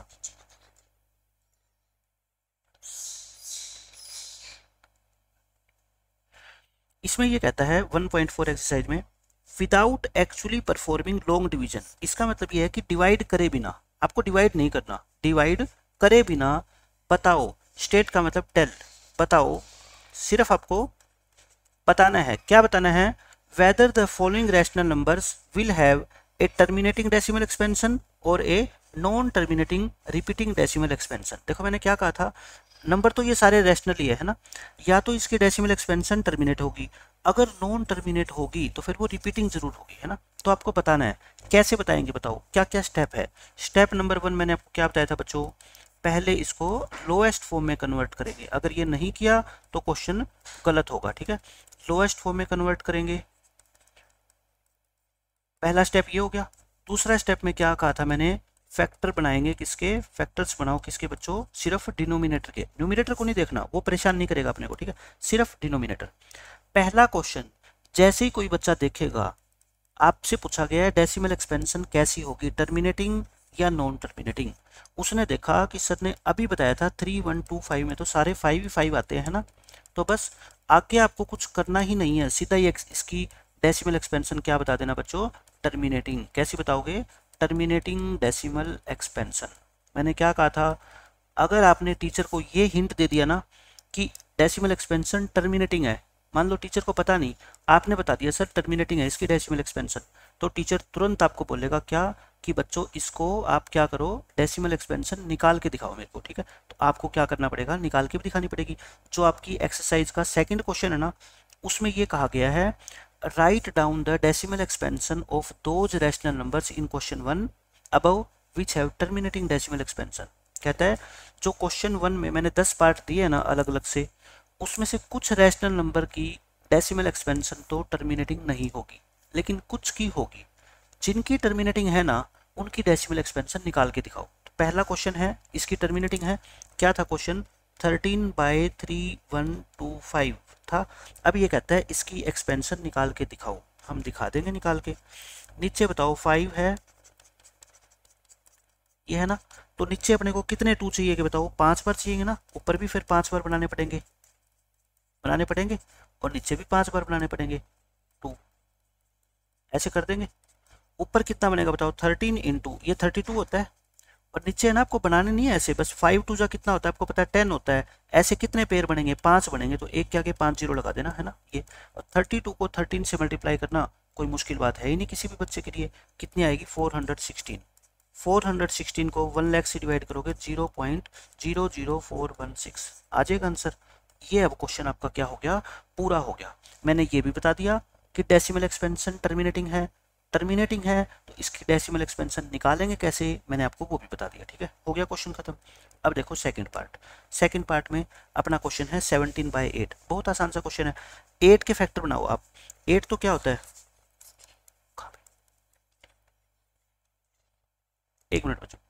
इसमें ये कहता है वन पॉइंट फोर एक्सरसाइज में, without actually performing long division. इसका मतलब ये है कि डिवाइड करे बिना, आपको डिवाइड नहीं करना, डिवाइड करे बिना बताओ। स्टेट का मतलब टेल, बताओ, सिर्फ आपको बताना है। क्या बताना है? whether the following rational numbers will have a terminating decimal expansion or a non terminating repeating decimal expansion। देखो मैंने क्या कहा था, नंबर तो ये सारे रैशनल ही है, है ना। या तो इसकी डेसिमल एक्सपेंशन टर्मिनेट होगी, अगर नॉन टर्मिनेट होगी तो फिर वो रिपीटिंग जरूर होगी, है ना। तो आपको बताना है। कैसे बताएंगे? बताओ क्या क्या स्टेप है। स्टेप नंबर वन मैंने आपको क्या बताया था बच्चों? पहले इसको लोएस्ट फॉर्म में कन्वर्ट करेंगे। अगर ये नहीं किया तो क्वेश्चन गलत होगा। ठीक है, लोएस्ट फॉर्म में कन्वर्ट करेंगे, पहला स्टेप ये हो गया। दूसरा स्टेप में क्या कहा था मैंने? फैक्टर बनाएंगे। किसके? फैक्टर्स बनाओ किसके बच्चों? सिर्फ डिनोमिनेटर के। न्यूमिनेटर को नहीं देखना, वो परेशान नहीं करेगा अपने को। ठीक है, सिर्फ डिनोमिनेटर। पहला क्वेश्चन जैसे ही कोई बच्चा देखेगा, आपसे पूछा गया है डेसिमल एक्सपेंशन कैसी होगी, टर्मिनेटिंग या नॉन टर्मिनेटिंग। उसने देखा कि सर ने अभी बताया था थ्री वन टू फाइव में तो सारे फाइव ही फाइव आते हैं ना, तो बस आगे आपको कुछ करना ही नहीं है, सीधा ही इसकी डेसिमल एक्सपेंशन क्या बता देना बच्चों? टर्मिनेटिंग। कैसी बताओगे? Terminating decimal expansion. मैंने क्या कहा था? अगर आपने टीचर को ये हिंट दे दिया ना कि डेसिमल एक्सपेंशन टर्मिनेटिंग है, मान लो टीचर को पता नहीं, आपने बता दिया सर टर्मिनेटिंग है इसकी डेसिमल एक्सपेंशन, तो टीचर तुरंत आपको बोलेगा क्या कि बच्चों इसको आप क्या करो, डेसिमल एक्सपेंशन निकाल के दिखाओ मेरे को, ठीक है। तो आपको क्या करना पड़ेगा, निकाल के भी दिखानी पड़ेगी। जो आपकी एक्सरसाइज का सेकंड क्वेश्चन है ना, उसमें ये कहा गया है right down the decimal expansion of those rational numbers in question one above which have terminating decimal expansion. कहता है जो क्वेश्चन वन में मैंने दस पार्ट दिए ना अलग अलग से, उसमें से कुछ रैशनल नंबर की डेसिमल एक्सपेंशन तो टर्मिनेटिंग नहीं होगी, लेकिन कुछ की होगी। जिनकी टर्मिनेटिंग है ना उनकी डेसिमल एक्सपेंशन निकाल के दिखाओ। तो पहला क्वेश्चन है, इसकी टर्मिनेटिंग है, क्या था question, thirteen by three one two five था। अब ये कहता है इसकी एक्सपेंशन निकाल के दिखाओ, हम दिखा देंगे निकाल के। नीचे बताओ फाइव है, ये है ना, तो नीचे अपने को कितने टू चाहिए कि बताओ, पांच बार चाहिए ना, ऊपर भी फिर पांच बार बनाने पड़ेंगे बनाने पड़ेंगे और नीचे भी पांच बार बनाने पड़ेंगे, टू ऐसे कर देंगे। ऊपर कितना बनेगा बताओ, थर्टीन इंटू ये थर्टी टू होता है, और नीचे है ना आपको बनाने नहीं है ऐसे, बस फाइव टू जा कितना होता है आपको पता है, टेन होता है। ऐसे कितने पेयर बनेंगे, पांच बनेंगे, तो एक के आगे पांच जीरो लगा देना है ना ये। और थर्टी टू को थर्टीन से मल्टीप्लाई करना कोई मुश्किल बात है ही नहीं किसी भी बच्चे के लिए। कितनी आएगी, four hundred sixteen. Four hundred sixteen को वन लाख से डिवाइड करोगे zero point zero zero four one six आ जाएगा आंसर। ये अब क्वेश्चन आपका क्या हो गया, पूरा हो गया। मैंने ये भी बता दिया कि डेसिमल एक्सपेंशन टर्मिनेटिंग है, टर्मिनेटिंग है तो इसकी डेसिमल एक्सपेंशन निकालेंगे कैसे, मैंने आपको वो भी बता दिया, ठीक है। हो गया क्वेश्चन खत्म। अब देखो सेकंड पार्ट। सेकंड पार्ट में अपना क्वेश्चन है सेवनटीन बाई एट। बहुत आसान सा क्वेश्चन है। एट के फैक्टर बनाओ आप। एट तो क्या होता है, एक मिनट बच्चों,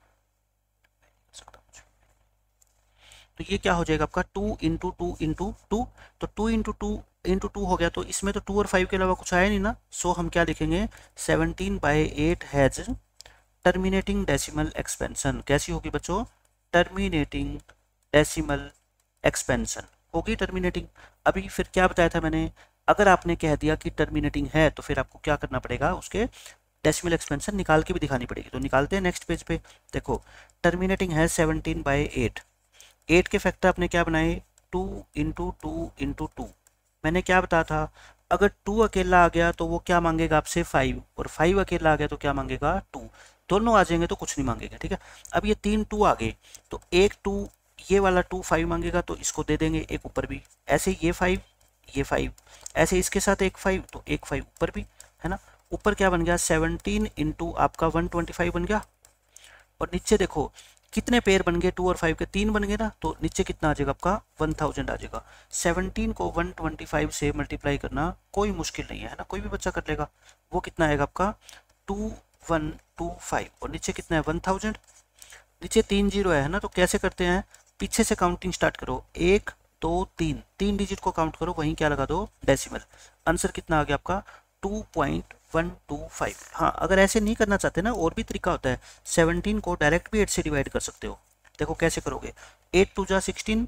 तो ये क्या हो जाएगा आपका two into two into two, तो two into two into two हो गया, तो इसमें तो टू और फाइव के अलावा कुछ आया नहीं ना, सो हम क्या लिखेंगे, seventeen by eight has terminating decimal expansion. कैसी होगी बच्चों, टर्मिनेटिंग डेसिमल एक्सपेंशन होगी, टर्मिनेटिंग। अभी फिर क्या बताया था मैंने, अगर आपने कह दिया कि टर्मिनेटिंग है तो फिर आपको क्या करना पड़ेगा, उसके डेसिमल एक्सपेंशन निकाल के भी दिखानी पड़ेगी। तो निकालते हैं नेक्स्ट पेज पे। देखो टर्मिनेटिंग है सेवनटीन बाई एट, एट के फैक्टर आपने क्या बनाए, two into two into two. मैंने क्या बताया था, अगर टू अकेला आ गया तो वो क्या मांगेगा आपसे, फाइव, और फाइव अकेला आ गया तो क्या मांगेगा, टू। दोनों आ जाएंगे तो कुछ नहीं मांगेगा, ठीक है। अब ये तीन टू आ गए तो एक टू, ये वाला टू फाइव मांगेगा तो इसको दे देंगे एक ऊपर भी, ऐसे ये फाइव ये फाइव, ऐसे इसके साथ एक फाइव तो एक फाइव ऊपर भी, है ना। ऊपर क्या बन गया, सेवनटीन इंटू आपका वन ट्वेंटी फाइव बन गया, और नीचे देखो कितने पेयर बन गए, टू और फाइव के तीन बन गए ना, तो नीचे कितना आ जाएगा आपका, वन थाउजेंड आ जाएगा। सेवनटीन को वन ट्वेंटी फाइव से मल्टीप्लाई करना कोई मुश्किल नहीं है, है ना, कोई भी बच्चा कर लेगा। वो कितना आएगा आपका, टू वन टू फाइव, और नीचे कितना है, वन थाउजेंड। नीचे तीन जीरो है ना, तो कैसे करते हैं, पीछे से काउंटिंग स्टार्ट करो, एक दो तीन, तीन डिजिट को काउंट करो, वहीं क्या लगा दो, डेसिमल। आंसर कितना आ गया आपका, two point one two five. हाँ अगर ऐसे नहीं करना चाहते ना, और भी तरीका होता है, सेवनटीन को डायरेक्ट भी एट से डिवाइड कर सकते हो। देखो कैसे करोगे, एट टू जा सिक्सटीन,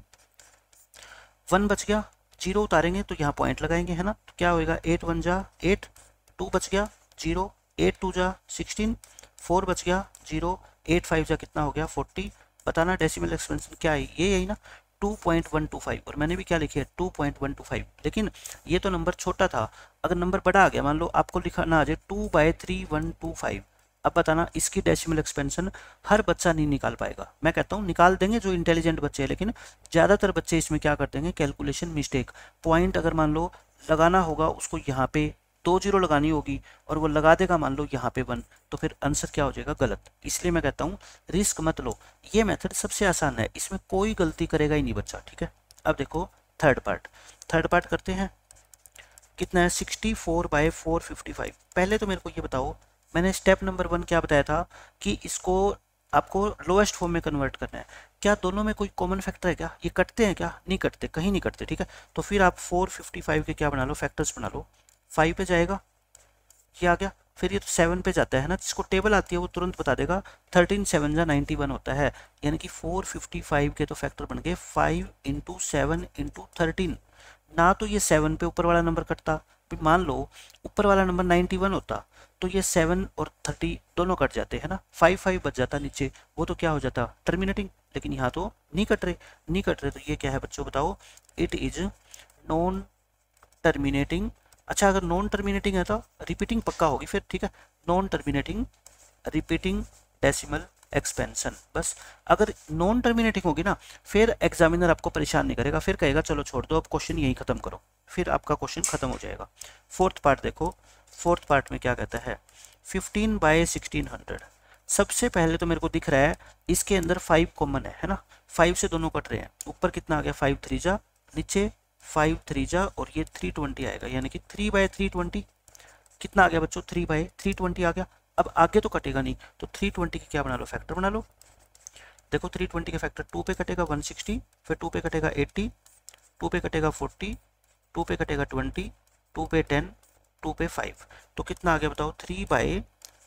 वन बच गया, जीरो उतारेंगे तो यहाँ पॉइंट लगाएंगे, है ना, तो क्या होएगा, एट वन जा एट, टू बच गया जीरो, एट टू जा सिक्सटीन, फोर बच गया जीरो, एट फाइव जा कितना हो गया, फोर्टी। बताना डेसिमल एक्सपेंशन क्या है, ये यही ना, two point one two five, और मैंने भी क्या लिखी है, two point one two five. लेकिन ये तो नंबर छोटा था, अगर नंबर बड़ा आ गया, मान लो आपको लिखा ना आ जाए two by three one two five, अब बताना इसकी डेसिमल एक्सपेंशन हर बच्चा नहीं निकाल पाएगा। मैं कहता हूँ निकाल देंगे जो इंटेलिजेंट बच्चे हैं, लेकिन ज़्यादातर बच्चे इसमें क्या कर देंगे, कैलकुलेशन मिस्टेक। पॉइंट अगर मान लो लगाना होगा उसको यहाँ पे दो जीरो लगानी होगी, और वो लगा देगा मान लो यहाँ पे वन, तो फिर आंसर क्या हो जाएगा, गलत। इसलिए मैं कहता हूँ रिस्क मत लो, ये मेथड सबसे आसान है, इसमें कोई गलती करेगा ही नहीं बच्चा, ठीक है। अब देखो थर्ड पार्ट, थर्ड पार्ट करते हैं। कितना है, sixty four by four fifty five. पहले तो मेरे को ये बताओ, मैंने स्टेप नंबर वन क्या बताया था कि इसको आपको लोएस्ट फॉर्म में कन्वर्ट करना है। क्या दोनों में कोई कॉमन फैक्टर है क्या, ये कटते हैं क्या, नहीं कटते, कहीं नहीं कटते, ठीक है। तो फिर आप फोर फिफ्टी फाइव के क्या बना लो, फैक्टर्स बना लो। फाइव पे जाएगा, ये आ गया, फिर ये तो सेवन पे जाता है ना, जिसको टेबल आती है वो तुरंत बता देगा, थर्टीन सेवन जा नाइन्टी वन होता है, यानी कि फोर फिफ्टी फाइव के तो फैक्टर बन गए five into seven into thirteen. ना तो ये सेवन पे ऊपर वाला नंबर कटता, फिर मान लो ऊपर वाला नंबर नाइन्टी वन होता, तो ये सेवन और थर्टी दोनों कट जाते हैं ना, फाइव फाइव बच जाता नीचे, वो तो क्या हो जाता टर्मिनेटिंग। लेकिन यहाँ तो नहीं कट रहे, नहीं कट रहे तो ये क्या है बच्चों बताओ, इट इज नॉन टर्मिनेटिंग। अच्छा अगर नॉन टर्मिनेटिंग है तो रिपीटिंग पक्का होगी फिर, ठीक है, non terminating repeating decimal expansion. बस अगर नॉन टर्मिनेटिंग होगी ना फिर एग्जामिनर आपको परेशान नहीं करेगा, फिर कहेगा चलो छोड़ दो अब क्वेश्चन यही खत्म करो, फिर आपका क्वेश्चन खत्म हो जाएगा। फोर्थ पार्ट देखो, फोर्थ पार्ट में क्या कहता है, फिफ्टीन बाय सिक्सटीन हंड्रेड। सबसे पहले तो मेरे को दिख रहा है इसके अंदर फाइव कॉमन है है ना, फाइव से दोनों कट रहे हैं, ऊपर कितना आ गया फाइव थ्री जा, नीचे फाइव थ्री जा और ये थ्री ट्वेंटी आएगा, यानी कि थ्री बाय थ्री ट्वेंटी कितना आ गया बच्चों, थ्री बाय थ्री ट्वेंटी आ गया। अब आगे तो कटेगा नहीं तो थ्री ट्वेंटी की क्या बना लो, फैक्टर बना लो। देखो थ्री ट्वेंटी के फैक्टर टू पे कटेगा वन सिक्सटी, फिर टू पे कटेगा एट्टी, टू पे कटेगा फोर्टी, टू पे कटेगा ट्वेंटी, टू पे टेन, टू पे फाइव, तो कितना आ गया बताओ, three by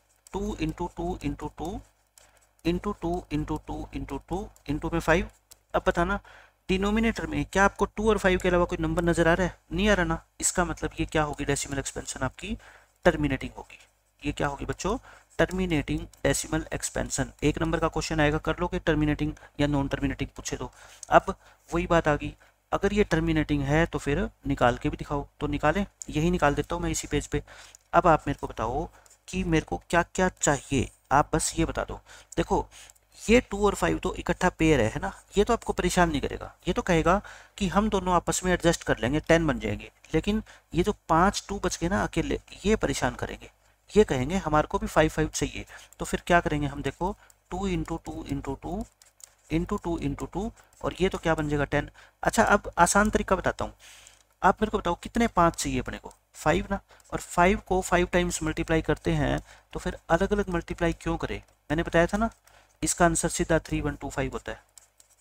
two into two into two into two into two into two into में फाइव। अब बताना डिनोमिनेटर में क्या आपको टू और फाइव के अलावा कोई नंबर नजर आ रहा है, नहीं आ रहा ना, इसका मतलब ये क्या होगी, डेसिमल एक्सपेंशन आपकी टर्मिनेटिंग होगी। ये क्या होगी बच्चों, टर्मिनेटिंग डेसिमल एक्सपेंशन। एक नंबर का क्वेश्चन आएगा कर लो कि टर्मिनेटिंग या नॉन टर्मिनेटिंग पूछे तो। अब वही बात आ गई, अगर ये टर्मिनेटिंग है तो फिर निकाल के भी दिखाओ, तो निकालें, यही निकाल देता हूँ मैं इसी पेज पे। अब आप मेरे को बताओ कि मेरे को क्या क्या चाहिए, आप बस ये बता दो। देखो ये टू और फाइव तो इकट्ठा पेयर है है ना, ये तो आपको परेशान नहीं करेगा, ये तो कहेगा कि हम दोनों आपस में एडजस्ट कर लेंगे, टेन बन जाएंगे। लेकिन ये जो पाँच टू बच गए ना अकेले, ये परेशान करेंगे, ये कहेंगे हमारे को भी फाइव फाइव चाहिए। तो फिर क्या करेंगे हम, देखो two into two into two into two into two और ये तो क्या बन जाएगा टेन। अच्छा अब आसान तरीका बताता हूँ, आप मेरे को बताओ कितने पाँच चाहिए अपने को, फाइव ना, और फाइव को फाइव टाइम्स मल्टीप्लाई करते हैं तो फिर अलग अलग मल्टीप्लाई क्यों करें, मैंने बताया था ना, इसका आंसर सीधा थ्री वन टू फाइव होता है।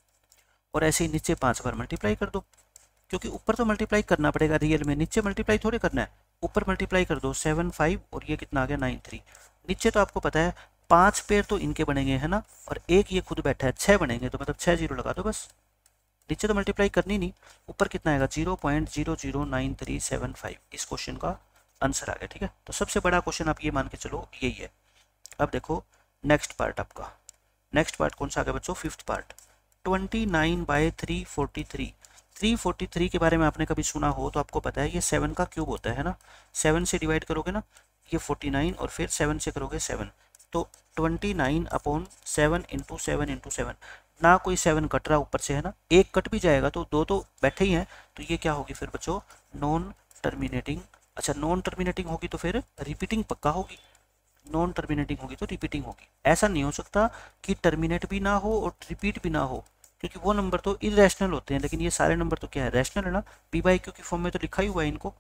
और ऐसे ही नीचे पाँच बार मल्टीप्लाई कर दो, क्योंकि ऊपर तो मल्टीप्लाई करना पड़ेगा रियल में, नीचे मल्टीप्लाई थोड़े करना है, ऊपर मल्टीप्लाई कर दो, सेवन फाइव और ये कितना आ गया नाइन थ्री। नीचे तो आपको पता है पाँच पेयर तो इनके बनेंगे है ना, और एक ये खुद बैठा है, छः बनेंगे, तो मतलब छः जीरो लगा दो बस, नीचे तो मल्टीप्लाई करनी नहीं, ऊपर कितना आएगा zero point zero zero nine three seven five, इस क्वेश्चन का आंसर आ गया। ठीक है, तो सबसे बड़ा क्वेश्चन आप ये मान के चलो यही है। अब देखो नेक्स्ट पार्ट आपका, नेक्स्ट पार्ट कौन सा आ गया बच्चों, fifth part, twenty nine by three forty three. Three forty three के बारे में आपने कभी सुना हो तो आपको पता है ये सेवन का क्यूब होता है ना, सेवन से डिवाइड करोगे ना ये फोर्टी नाइन और फिर सेवन से करोगे सेवन, तो twenty nine upon seven into seven into seven, ना कोई सेवन कट रहा ऊपर से है ना, एक कट भी जाएगा तो दो तो बैठे ही हैं, तो ये क्या होगी फिर बच्चों, नॉन टर्मिनेटिंग। अच्छा नॉन टर्मिनेटिंग होगी तो फिर रिपीटिंग पक्का होगी, नॉन टर्मिनेटिंग होगी तो रिपीटिंग होगी। ऐसा नहीं हो सकता कि टर्मिनेट भी ना हो और रिपीट भी ना हो, क्योंकि वो नंबर तो इरेशनल होते हैं, लेकिन ये सारे नंबर तो क्या है, रैशनल है ना, पी बाई क्यू की फॉर्म में तो लिखा ही हुआ है इनको।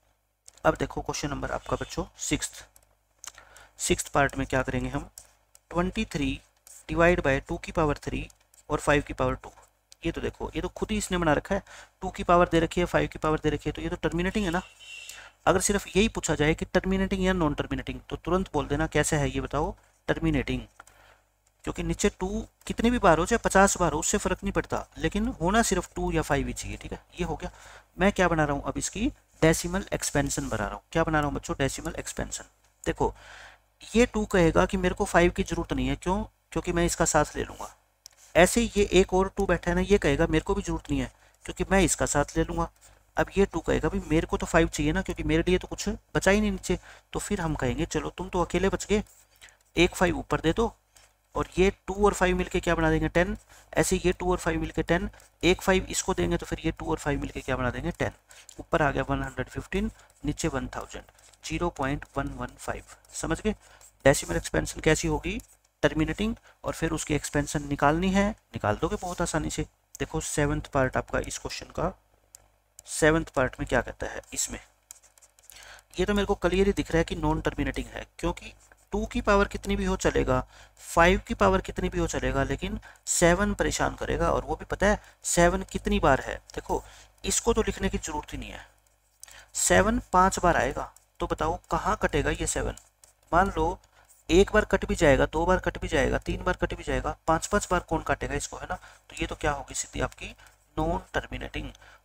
अब देखो क्वेश्चन नंबर आपका बच्चों सिक्स्थ, सिक्स्थ पार्ट में क्या करेंगे हम, twenty three divide by two की पावर थ्री और फाइव की पावर टू। ये तो देखो ये तो खुद ही इसने बना रखा है, टू की पावर दे रखी है, फाइव की पावर दे रखी है, तो ये तो टर्मिनेटिंग है ना। अगर सिर्फ यही पूछा जाए कि टर्मिनेटिंग या नॉन टर्मिनेटिंग तो तुरंत बोल देना कैसे है ये बताओ, टर्मिनेटिंग, क्योंकि नीचे टू कितनी भी बार हो चाहे पचास बार हो उससे फर्क नहीं पड़ता, लेकिन होना सिर्फ टू या फाइव ही चाहिए। ठीक है, ये हो गया। मैं क्या बना रहा हूँ अब, इसकी डेसिमल एक्सपेंशन बना रहा हूँ। क्या बना रहा हूँ बच्चों, डेसिमल एक्सपेंशन। देखो ये टू कहेगा कि मेरे को फाइव की जरूरत नहीं है, क्यों, क्योंकि मैं इसका साथ ले लूंगा। ऐसे ही ये एक और टू बैठा है ना, ये कहेगा मेरे को भी जरूरत नहीं है क्योंकि मैं इसका साथ ले लूंगा। अब ये टू कहेगा भी मेरे को तो फाइव चाहिए ना, क्योंकि मेरे लिए तो कुछ बचा ही नहीं नीचे, तो फिर हम कहेंगे चलो तुम तो अकेले बच गए, एक फाइव ऊपर दे दो, और ये टू और फाइव मिलके क्या बना देंगे, टेन। ऐसे ये टू और फाइव मिलके टेन, एक फाइव इसको देंगे तो फिर ये टू और फाइव मिलके क्या बना देंगे, टेन। ऊपर आ गया वन हंड्रेड फिफ्टीन, नीचे one thousand, zero point one one five. समझ गए, डेसिमल एक्सपेंशन कैसी होगी, टर्मिनेटिंग, और फिर उसकी एक्सपेंशन निकालनी है, निकाल दोगे बहुत आसानी से। देखो सेवन्थ पार्ट आपका इस क्वेश्चन का, सेवन्थ पार्ट में क्या कहता है, इसमें ये तो मेरे को क्लियर ही दिख रहा है कि नॉन टर्मिनेटिंग है, क्योंकि टू की पावर कितनी भी हो चलेगा, फाइव की पावर कितनी भी हो चलेगा, लेकिन सेवन परेशान करेगा, और वो भी पता है सेवन कितनी बार है। देखो इसको तो लिखने की जरूरत ही नहीं है, सेवन पांच बार आएगा, तो बताओ कहाँ कटेगा ये सेवन। मान लो एक बार कट भी जाएगा, दो बार कट भी जाएगा, तीन बार कट भी जाएगा, पांच पांच बार कौन काटेगा इसको, है ना। तो ये तो क्या होगी सीधी आपकी नॉन टर्मिनेटिंग।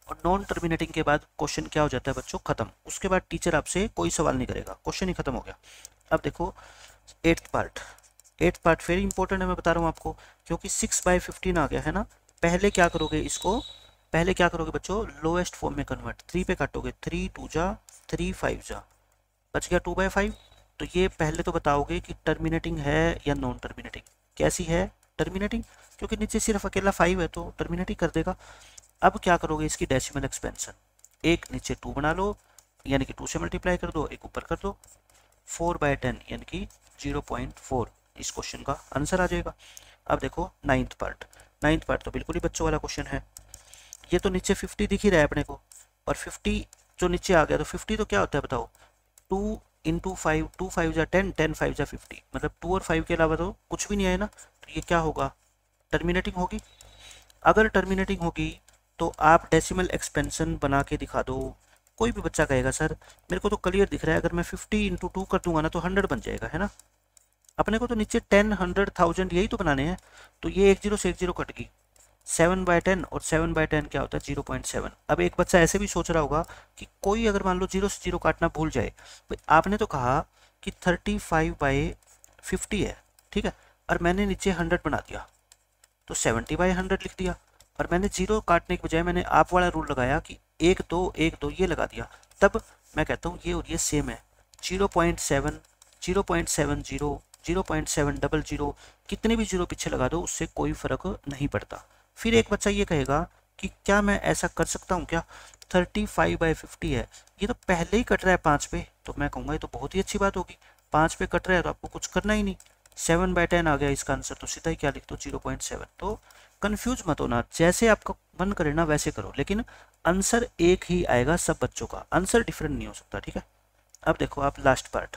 और नॉन टर्मिनेटिंग के बाद क्वेश्चन क्या हो जाता है बच्चों, खत्म। उसके बाद टीचर आपसे कोई सवाल नहीं करेगा, क्वेश्चन ही खत्म हो गया। अब देखो eighth part, eighth part very important है, मैं बता रहा हूँ आपको, क्योंकि सिक्स बाई फिफ्टीन आ गया है ना। पहले क्या करोगे इसको, पहले क्या करोगे बच्चों, लोएस्ट फॉर्म में कन्वर्ट, थ्री पे काटोगे, थ्री टू जा थ्री, फाइव जा बच गया टू बाई फाइव। तो ये पहले तो बताओगे कि टर्मिनेटिंग है या नॉन टर्मिनेटिंग। कैसी है, टर्मिनेटिंग, क्योंकि नीचे सिर्फ अकेला फाइव है तो टर्मिनेटिंग कर देगा। अब क्या करोगे इसकी डेसिमल एक्सपेंशन, एक नीचे टू बना लो, यानी कि टू से मल्टीप्लाई कर दो, एक ऊपर कर दो, फोर बाय टेन यानी कि जीरो पॉइंट फोर इस क्वेश्चन का आंसर आ जाएगा। अब देखो नाइन्थ पार्ट, नाइन्थ पार्ट तो बिल्कुल ही बच्चों वाला क्वेश्चन है। ये तो नीचे फिफ्टी दिख ही रहा है अपने को, और फिफ्टी जो नीचे आ गया, तो फिफ्टी तो क्या होता है बताओ, two into five, two five जा टेन, टेन फाइव जा फिफ्टी, मतलब टू और फाइव के अलावा तो कुछ भी नहीं आया ना। तो ये क्या होगा, टर्मिनेटिंग होगी। अगर टर्मिनेटिंग होगी तो आप डेसिमल एक्सपेंशन बना के दिखा दो। कोई भी बच्चा कहेगा सर मेरे को तो क्लियर दिख रहा है, अगर मैं फिफ्टी इंटू टू कर दूंगा ना तो हंड्रेड बन जाएगा, है ना। अपने को तो नीचे टेन, हंड्रेड, थाउजेंड यही तो बनाने हैं। तो ये एक जीरो से एक जीरो कट गई, सेवन बाय टेन, और सेवन बाय टेन क्या होता है, जीरो पॉइंट सेवन। अब एक बच्चा ऐसे भी सोच रहा होगा कि कोई अगर मान लो जीरो से जीरो काटना भूल जाए, भाई आपने तो कहा कि थर्टी फाइव बाई फिफ्टी है, ठीक है, और मैंने नीचे हंड्रेड बना दिया तो सेवेंटी बाई हंड्रेड लिख दिया, और मैंने जीरो काटने के बजाय मैंने आप वाला रूल लगाया कि एक दो एक दो ये लगा दिया, तब मैं कहता हूँ ये और ये सेम है। Zero point seven, zero point seven zero, zero point seven double zero, कितने भी जीरो पीछे लगा दो उससे कोई फर्क नहीं पड़ता। फिर एक बच्चा ये कहेगा कि क्या मैं ऐसा कर सकता हूँ क्या, थर्टी फाइव बाई फिफ्टी है, ये तो पहले ही कट रहा है पाँच पे, तो मैं कहूँगा ये तो बहुत ही अच्छी बात होगी, पाँच पे कट रहा है तो आपको कुछ करना ही नहीं। सेवन बाई टेन आ गया इसका आंसर, तो सीधा ही क्या लिख दो, जीरो पॉइंट सेवन। तो कंफ्यूज मत होना, जैसे आपका मन करे ना वैसे करो, लेकिन आंसर एक ही आएगा सब बच्चों का, आंसर डिफरेंट नहीं हो सकता, ठीक है। अब देखो आप लास्ट पार्ट,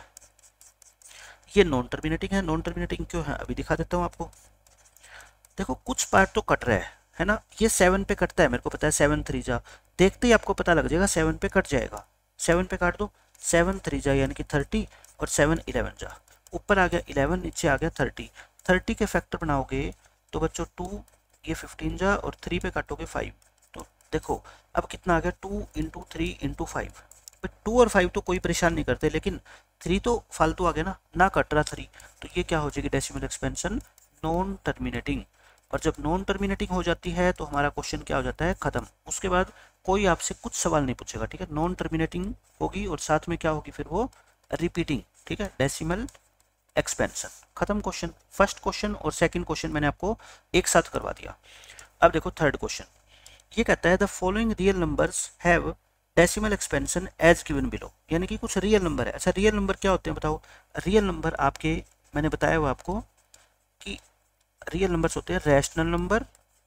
ये नॉन टर्मिनेटिंग है। नॉन टर्मिनेटिंग क्यों है अभी दिखा देता हूँ आपको। देखो कुछ पार्ट तो कट रहा है है ना, ये सेवन पे कटता है, मेरे को पता है, सेवन थ्री जा, देखते ही आपको पता लग जाएगा सेवन पे कट जाएगा, सेवन पे काट दो, सेवन थ्री जा यानी कि थर्टी, और सेवन इलेवन जा, ऊपर आ गया इलेवन, नीचे आ गया थर्टी, थर्टी के फैक्टर बनाओगे तो बच्चों टू, ये फिफ्टीन जा, और थ्री पे काटोगे फाइव, तो देखो अब कितना आ गया, two into three into five. Two और फाइव तो कोई परेशान नहीं करते, लेकिन थ्री तो फालतू आ गया ना, ना कट रहा थ्री, तो ये क्या हो जाएगी डेसिमल एक्सपेंशन, नॉन टर्मिनेटिंग। और जब नॉन टर्मिनेटिंग हो जाती है तो हमारा क्वेश्चन क्या हो जाता है, खत्म। उसके बाद कोई आपसे कुछ सवाल नहीं पूछेगा, ठीक है। नॉन टर्मिनेटिंग होगी और साथ में क्या होगी फिर वो, रिपीटिंग, ठीक है, डेसिमल एक्सपेंशन, खत्म क्वेश्चन। फर्स्ट क्वेश्चन और सेकंड क्वेश्चन मैंने आपको एक साथ करवा दिया। अब देखो थर्ड क्वेश्चन, ये कहता है the following real numbers have decimal expansion as given below, यानी कि कुछ रियल नंबर है। अच्छा रियल नंबर क्या होते हैं बताओ, रियल नंबर आपके, मैंने बताया हुआ आपको कि रियल नंबर्स होते हैं रैशनल नंबर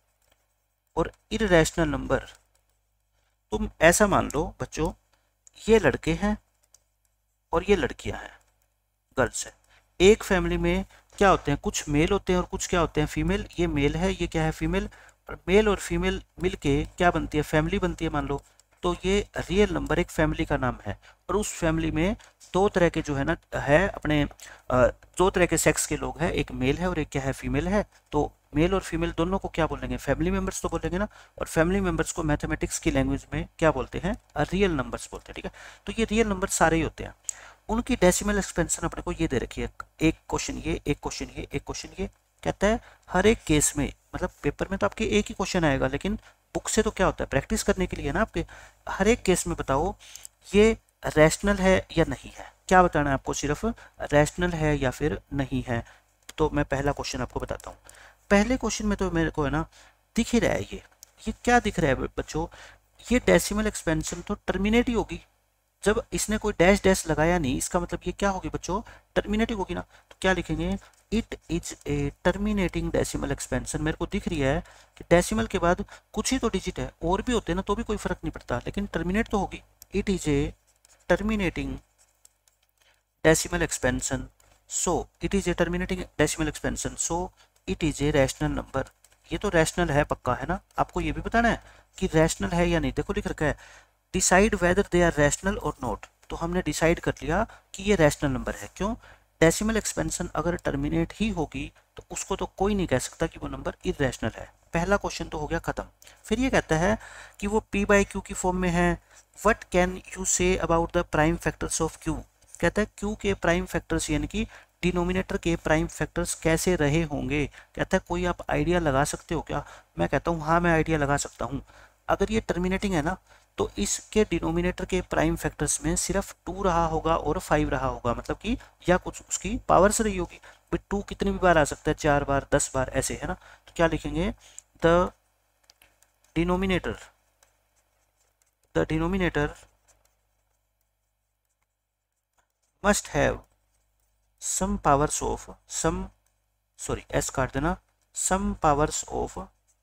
और इररेशनल नंबर। तुम ऐसा मान लो बच्चों, ये लड़के हैं और ये लड़कियां हैं, गर्ल्स है। एक फैमिली में क्या होते हैं, कुछ मेल होते हैं और कुछ क्या होते हैं, फीमेल। ये मेल है, ये क्या है, फीमेल। और मेल और फीमेल मिलके क्या बनती है, फैमिली बनती है मान लो। तो ये रियल नंबर एक फैमिली का नाम है, और उस फैमिली में दो तरह के जो है ना है अपने दो तरह के सेक्स के लोग हैं, एक मेल है और एक क्या है, फीमेल है। तो मेल और फीमेल दोनों को क्या बोलेंगे, फैमिली मेंबर्स तो बोलेंगे ना। और फैमिली मेंबर्स को मैथमेटिक्स की लैंग्वेज में क्या बोलते हैं, रियल नंबर्स बोलते हैं, ठीक है। तो ये रियल नंबर सारे ही होते हैं, उनकी डेसिमल एक्सपेंशन अपने को ये दे रखी है, एक क्वेश्चन ये, एक क्वेश्चन ये, एक क्वेश्चन ये। कहता है हर एक केस में, मतलब पेपर में तो आपके एक ही क्वेश्चन आएगा, लेकिन बुक से तो क्या होता है, प्रैक्टिस करने के लिए ना आपके, हर एक केस में बताओ ये रैशनल है या नहीं है। क्या बताना है आपको, सिर्फ रैशनल है या फिर नहीं है। तो मैं पहला क्वेश्चन आपको बताता हूँ। पहले क्वेश्चन में तो मेरे को है ना दिख ही रहा है, ये ये क्या दिख रहा है बच्चों, ये डेसिमल एक्सपेंशन तो टर्मिनेट ही होगी। जब इसने कोई डैश डैश लगाया नहीं, इसका मतलब ये क्या होगी बच्चों, टर्मिनेटिंग होगी ना। तो क्या लिखेंगे, it is a terminating decimal expansion. मेरे को दिख रही है कि डेसिमल के बाद कुछ ही तो डिजिट है, और भी होते हैं ना तो भी कोई फर्क नहीं पड़ता, लेकिन टर्मिनेट तो होगी। It is a terminating decimal expansion, so it is a terminating decimal expansion, so it is a rational number. ये तो रैशनल है पक्का, है ना। आपको ये भी बताना है कि रैशनल है या नहीं। देखो लिख रखा है decide whether they are rational और नॉट। तो हमने डिसाइड कर लिया कि ये रैशनल नंबर है। क्यों, डेसिमल एक्सपेंशन अगर टर्मिनेट ही होगी तो उसको तो कोई नहीं कह सकता कि वो नंबर इररेशनल है। पहला क्वेश्चन तो हो गया खत्म। फिर ये कहता है कि वो p बाई क्यू की फॉर्म में है। What can you say about the prime factors of q। कहता है q के प्राइम फैक्टर्स यानी कि डिनोमिनेटर के प्राइम फैक्टर्स कैसे रहे होंगे। कहता है कोई आप आइडिया लगा सकते हो क्या। मैं कहता हूँ हाँ मैं आइडिया लगा सकता हूँ। अगर ये टर्मिनेटिंग है ना तो इसके डिनोमिनेटर के प्राइम फैक्टर्स में सिर्फ टू रहा होगा और फाइव रहा होगा, मतलब कि या कुछ उसकी पावर्स रही होगी। भाई टू कितनी भी बार आ सकता है, चार बार, दस बार, ऐसे है ना। तो क्या लिखेंगे, the denominator the denominator must have some powers of some sorry S काट देना some powers of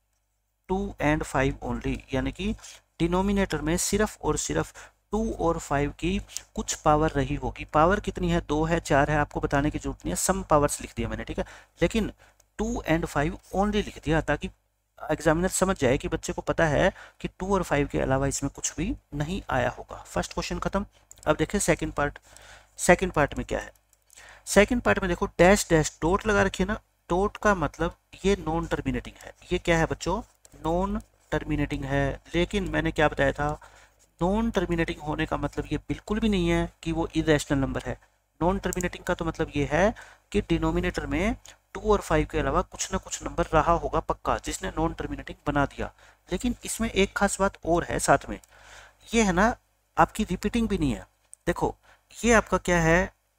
two and five only, यानी कि डिनोमिनेटर में सिर्फ और सिर्फ टू और फाइव की कुछ पावर रही होगी। पावर कितनी है, दो है, चार है, आपको बताने की जरूरत नहीं है, सम पावर्स लिख दिया मैंने, ठीक है। लेकिन टू एंड फाइव ओनली लिख दिया ताकि एग्जामिनर समझ जाए कि बच्चे को पता है कि टू और फाइव के अलावा इसमें कुछ भी नहीं आया होगा। फर्स्ट क्वेश्चन खत्म। अब देखिए सेकंड पार्ट। सेकंड पार्ट में क्या है, सेकंड पार्ट में देखो डैश डैश डॉट लगा रखिए ना। डॉट का मतलब ये नॉन टर्मिनेटिंग है। ये क्या है बच्चों, नॉन टर्मिनेटिंग है। लेकिन मैंने क्या बताया था, नॉन टर्मिनेटिंग होने का मतलब ये बिल्कुल भी नहीं है कि वो इरेशनल नंबर है। नॉन टर्मिनेटिंग का तो मतलब ये है कि डिनोमिनेटर में टू और फाइव के अलावा कुछ ना कुछ नंबर रहा होगा पक्का, जिसने नॉन टर्मिनेटिंग बना दिया। लेकिन इसमें एक खास बात और है साथ में, ये है ना आपकी रिपीटिंग भी नहीं है। देखो ये आपका क्या है,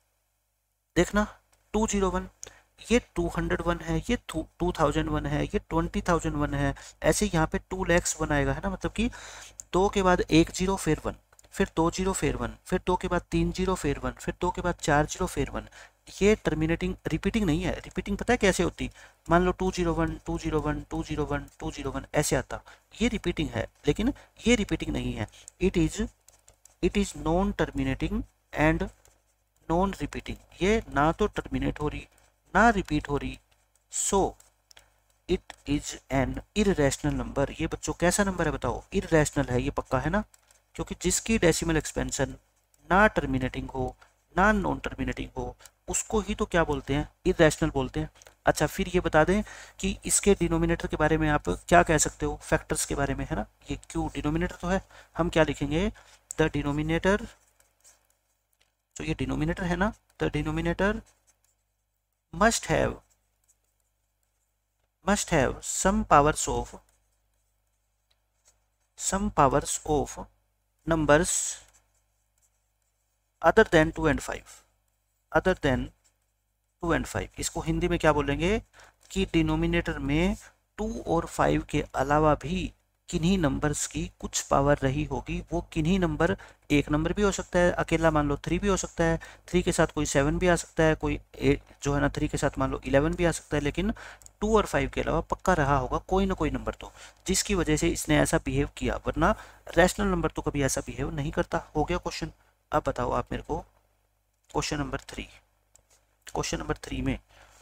देखना टू जीरो वन, ये टू हंड्रेड वन है, ये टू थाउजेंड वन है, ये ट्वेंटी थाउजेंड वन है। ऐसे यहाँ पे टू लैक्स वन आएगा, है ना। मतलब कि दो के बाद एक जीरो फिर वन, फिर दो जीरो फिर वन, फिर दो के बाद तीन जीरो फिर वन, फिर दो के बाद चार जीरो फिर वन। ये टर्मिनेटिंग रिपीटिंग नहीं है। रिपीटिंग पता है कैसे होती, मान लो two zero one two zero one two zero one two zero one ऐसे आता, ये रिपीटिंग है। लेकिन ये रिपीटिंग नहीं है। It is it is non terminating and non repeating. ये ना तो टर्मिनेट हो रही ना रिपीट हो रही, so it is an irrational number. ये बच्चों कैसा नंबर है बताओ, इररेशनल है, ये पक्का है ना। क्योंकि जिसकी डेसिमल एक्सपेंशन ना टर्मिनेटिंग हो ना नॉन टर्मिनेटिंग हो उसको ही तो क्या बोलते हैं, इररेशनल बोलते हैं। अच्छा फिर ये बता दें कि इसके डिनोमिनेटर के बारे में आप क्या कह सकते हो, फैक्टर्स के बारे में, है ना। ये क्यू डिनोमिनेटर तो है, हम क्या लिखेंगे, द डिनोमिनेटर, तो ये डिनोमिनेटर है ना, the denominator must have must have some powers of some powers of numbers other than two and five, other than two and five. इसको हिंदी में क्या बोलेंगे कि डिनोमिनेटर में टू और फाइव के अलावा भी किन्हीं नंबर्स की कुछ पावर रही होगी। वो किन्हीं नंबर, एक नंबर भी हो सकता है अकेला, मान लो थ्री भी हो सकता है, थ्री के साथ कोई सेवन भी आ सकता है, कोई एट जो है ना थ्री के साथ मान लो इलेवन भी आ सकता है। लेकिन टू और फाइव के अलावा पक्का रहा होगा कोई ना कोई नंबर तो, जिसकी वजह से इसने ऐसा बिहेव किया, वरना रैशनल नंबर तो कभी ऐसा बिहेव नहीं करता। हो गया क्वेश्चन। अब बताओ आप मेरे को question number three. Question number three में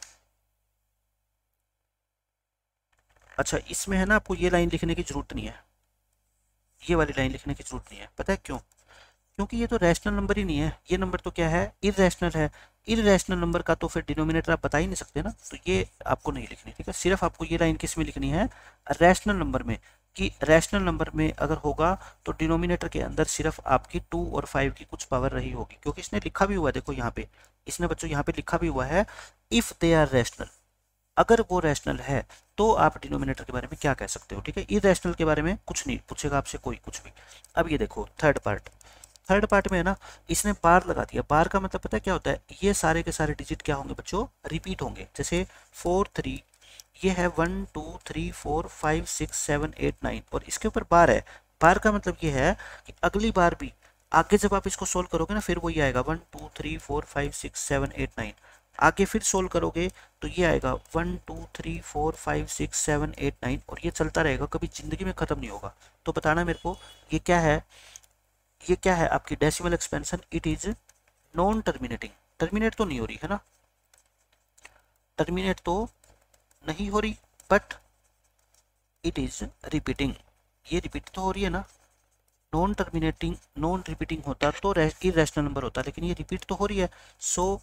अच्छा इसमें है ना आपको ये लाइन लिखने की जरूरत नहीं है, ये वाली लाइन लिखने की जरूरत नहीं है। पता है क्यों, क्योंकि ये तो रैशनल नंबर ही नहीं है, ये नंबर तो क्या है, इररेशनल है। इररेशनल नंबर का तो फिर डिनोमिनेटर आप बता ही नहीं सकते ना, तो ये आपको नहीं लिखनी, ठीक है। सिर्फ आपको ये लाइन किस में लिखनी है, रैशनल नंबर में, कि रैशनल नंबर में अगर होगा तो डिनोमिनेटर के अंदर सिर्फ आपकी टू और फाइव की कुछ पावर रही होगी। क्योंकि इसने लिखा भी हुआ है, देखो यहाँ पे इसने बच्चों यहाँ पे लिखा भी हुआ है, इफ दे आर रैशनल, अगर वो रैशनल है तो आप डिनोमिनेटर के बारे में क्या कह सकते हो, ठीक है। इररेशनल के बारे में कुछ नहीं पूछेगा आपसे कोई कुछ भी। अब ये देखो थर्ड पार्ट, थर्ड पार्ट में है ना इसने बार लगा दिया। बार का मतलब पता है क्या होता है, ये सारे के सारे डिजिट क्या होंगे बच्चों, रिपीट होंगे। जैसे फोर थ्री, ये है one two three four five six seven eight nine, और इसके ऊपर बार है। बार का मतलब ये है कि अगली बार भी आगे जब आप इसको सोल्व करोगे ना फिर वही आएगा, one two three four five six seven eight nine. आगे फिर सोल्व करोगे तो ये आएगा one two three four five six seven eight nine, और ये चलता रहेगा, कभी जिंदगी में खत्म नहीं होगा। तो बताना मेरे को ये क्या है, ये क्या है आपकी decimal expansion. It is non terminating, terminate तो नहीं हो रही है ना, टर्मिनेट तो नहीं हो रही, बट इट इज रिपीटिंग, ये रिपीट तो हो रही है ना। नॉन टर्मिनेटिंग नॉन रिपीटिंग होता तो इररेशनल नंबर होता, लेकिन ये रिपीट तो हो रही है, so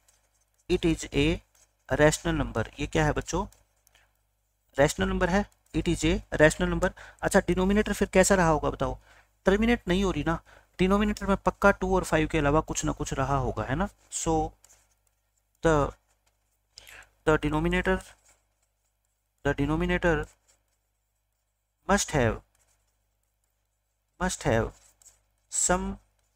it is a rational number. ये क्या है बच्चों, रैशनल नंबर है, it is a rational number. अच्छा डिनोमिनेटर फिर कैसा रहा होगा बताओ, टर्मिनेट नहीं हो रही ना, डिनोमिनेटर में पक्का टू और फाइव के अलावा कुछ ना कुछ रहा होगा, है ना। So the the denominator the denominator must have must have some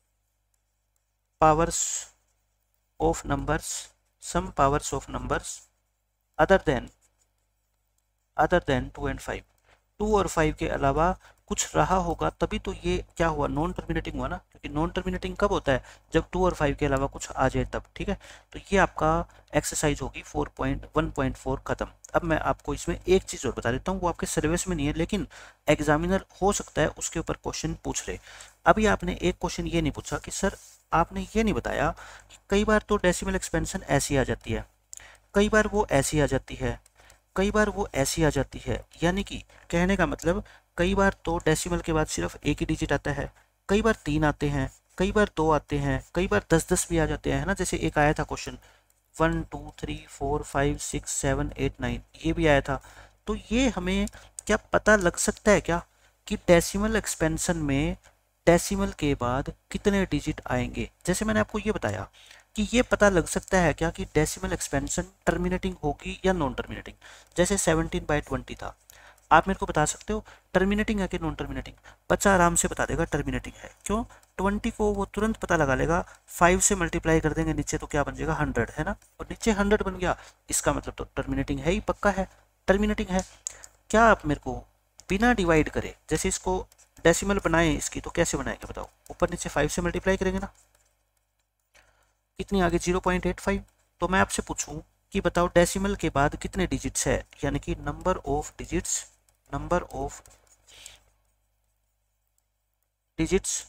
powers of numbers some powers of numbers other than other than two and five. Two और फाइव के अलावा कुछ रहा होगा, तभी तो ये क्या हुआ, नॉन टर्मिनेटिंग हुआ ना, क्योंकि नॉन टर्मिनेटिंग कब होता है, जब टू और फाइव के अलावा कुछ आ जाए तब। ठीक है, तो ये आपका एक्सरसाइज होगी four point one point four खत्म। अब मैं आपको इसमें एक चीज़ और बता देता हूँ, वो आपके सिलेबस में नहीं है, लेकिन एग्जामिनर हो सकता है उसके ऊपर क्वेश्चन पूछ ले। अभी आपने एक क्वेश्चन ये नहीं पूछा कि सर आपने ये नहीं बताया कि कई बार तो डेसिमल एक्सपेंशन ऐसी आ जाती है, कई बार वो ऐसी आ जाती है, कई बार वो ऐसी आ जाती है। यानी कि कहने का मतलब कई बार तो डेसिमल के बाद सिर्फ एक ही डिजिट आता है, कई बार तीन आते हैं, कई बार दो आते हैं, कई बार दस दस भी आ जाते हैं, है ना। जैसे एक आया था question one two three four five six seven eight nine, ये भी आया था। तो ये हमें क्या पता लग सकता है क्या कि डेसिमल एक्सपेंशन में डेसिमल के बाद कितने डिजिट आएंगे। जैसे मैंने आपको ये बताया कि ये पता लग सकता है क्या कि डेसिमल एक्सपेंशन टर्मिनेटिंग होगी या नॉन टर्मिनेटिंग। जैसे सेवनटीन बाई ट्वेंटी था, आप मेरे को बता सकते हो टर्मिनेटिंग है कि नॉन टर्मिनेटिंग। बच्चा आराम से बता देगा टर्मिनेटिंग है। क्यों, ट्वेंटी को वो तुरंत पता लगा लेगा, फाइव से मल्टीप्लाई कर देंगे नीचे तो क्या बन जाएगा हंड्रेड, है ना, और नीचे हंड्रेड बन गया, इसका मतलब तो टर्मिनेटिंग है ही, पक्का है टर्मिनेटिंग है। क्या आप मेरे को बिना डिवाइड करे, जैसे इसको डेसिमल बनाए इसकी, तो कैसे बनाएंगे बताओ, ऊपर नीचे फाइव से मल्टीप्लाई करेंगे ना, कितनी आगे जीरो पॉइंट एट फाइव। तो मैं आपसे पूछूं कि बताओ डेसिमल के बाद कितने डिजिट्स है, यानी कि number of digits number of digits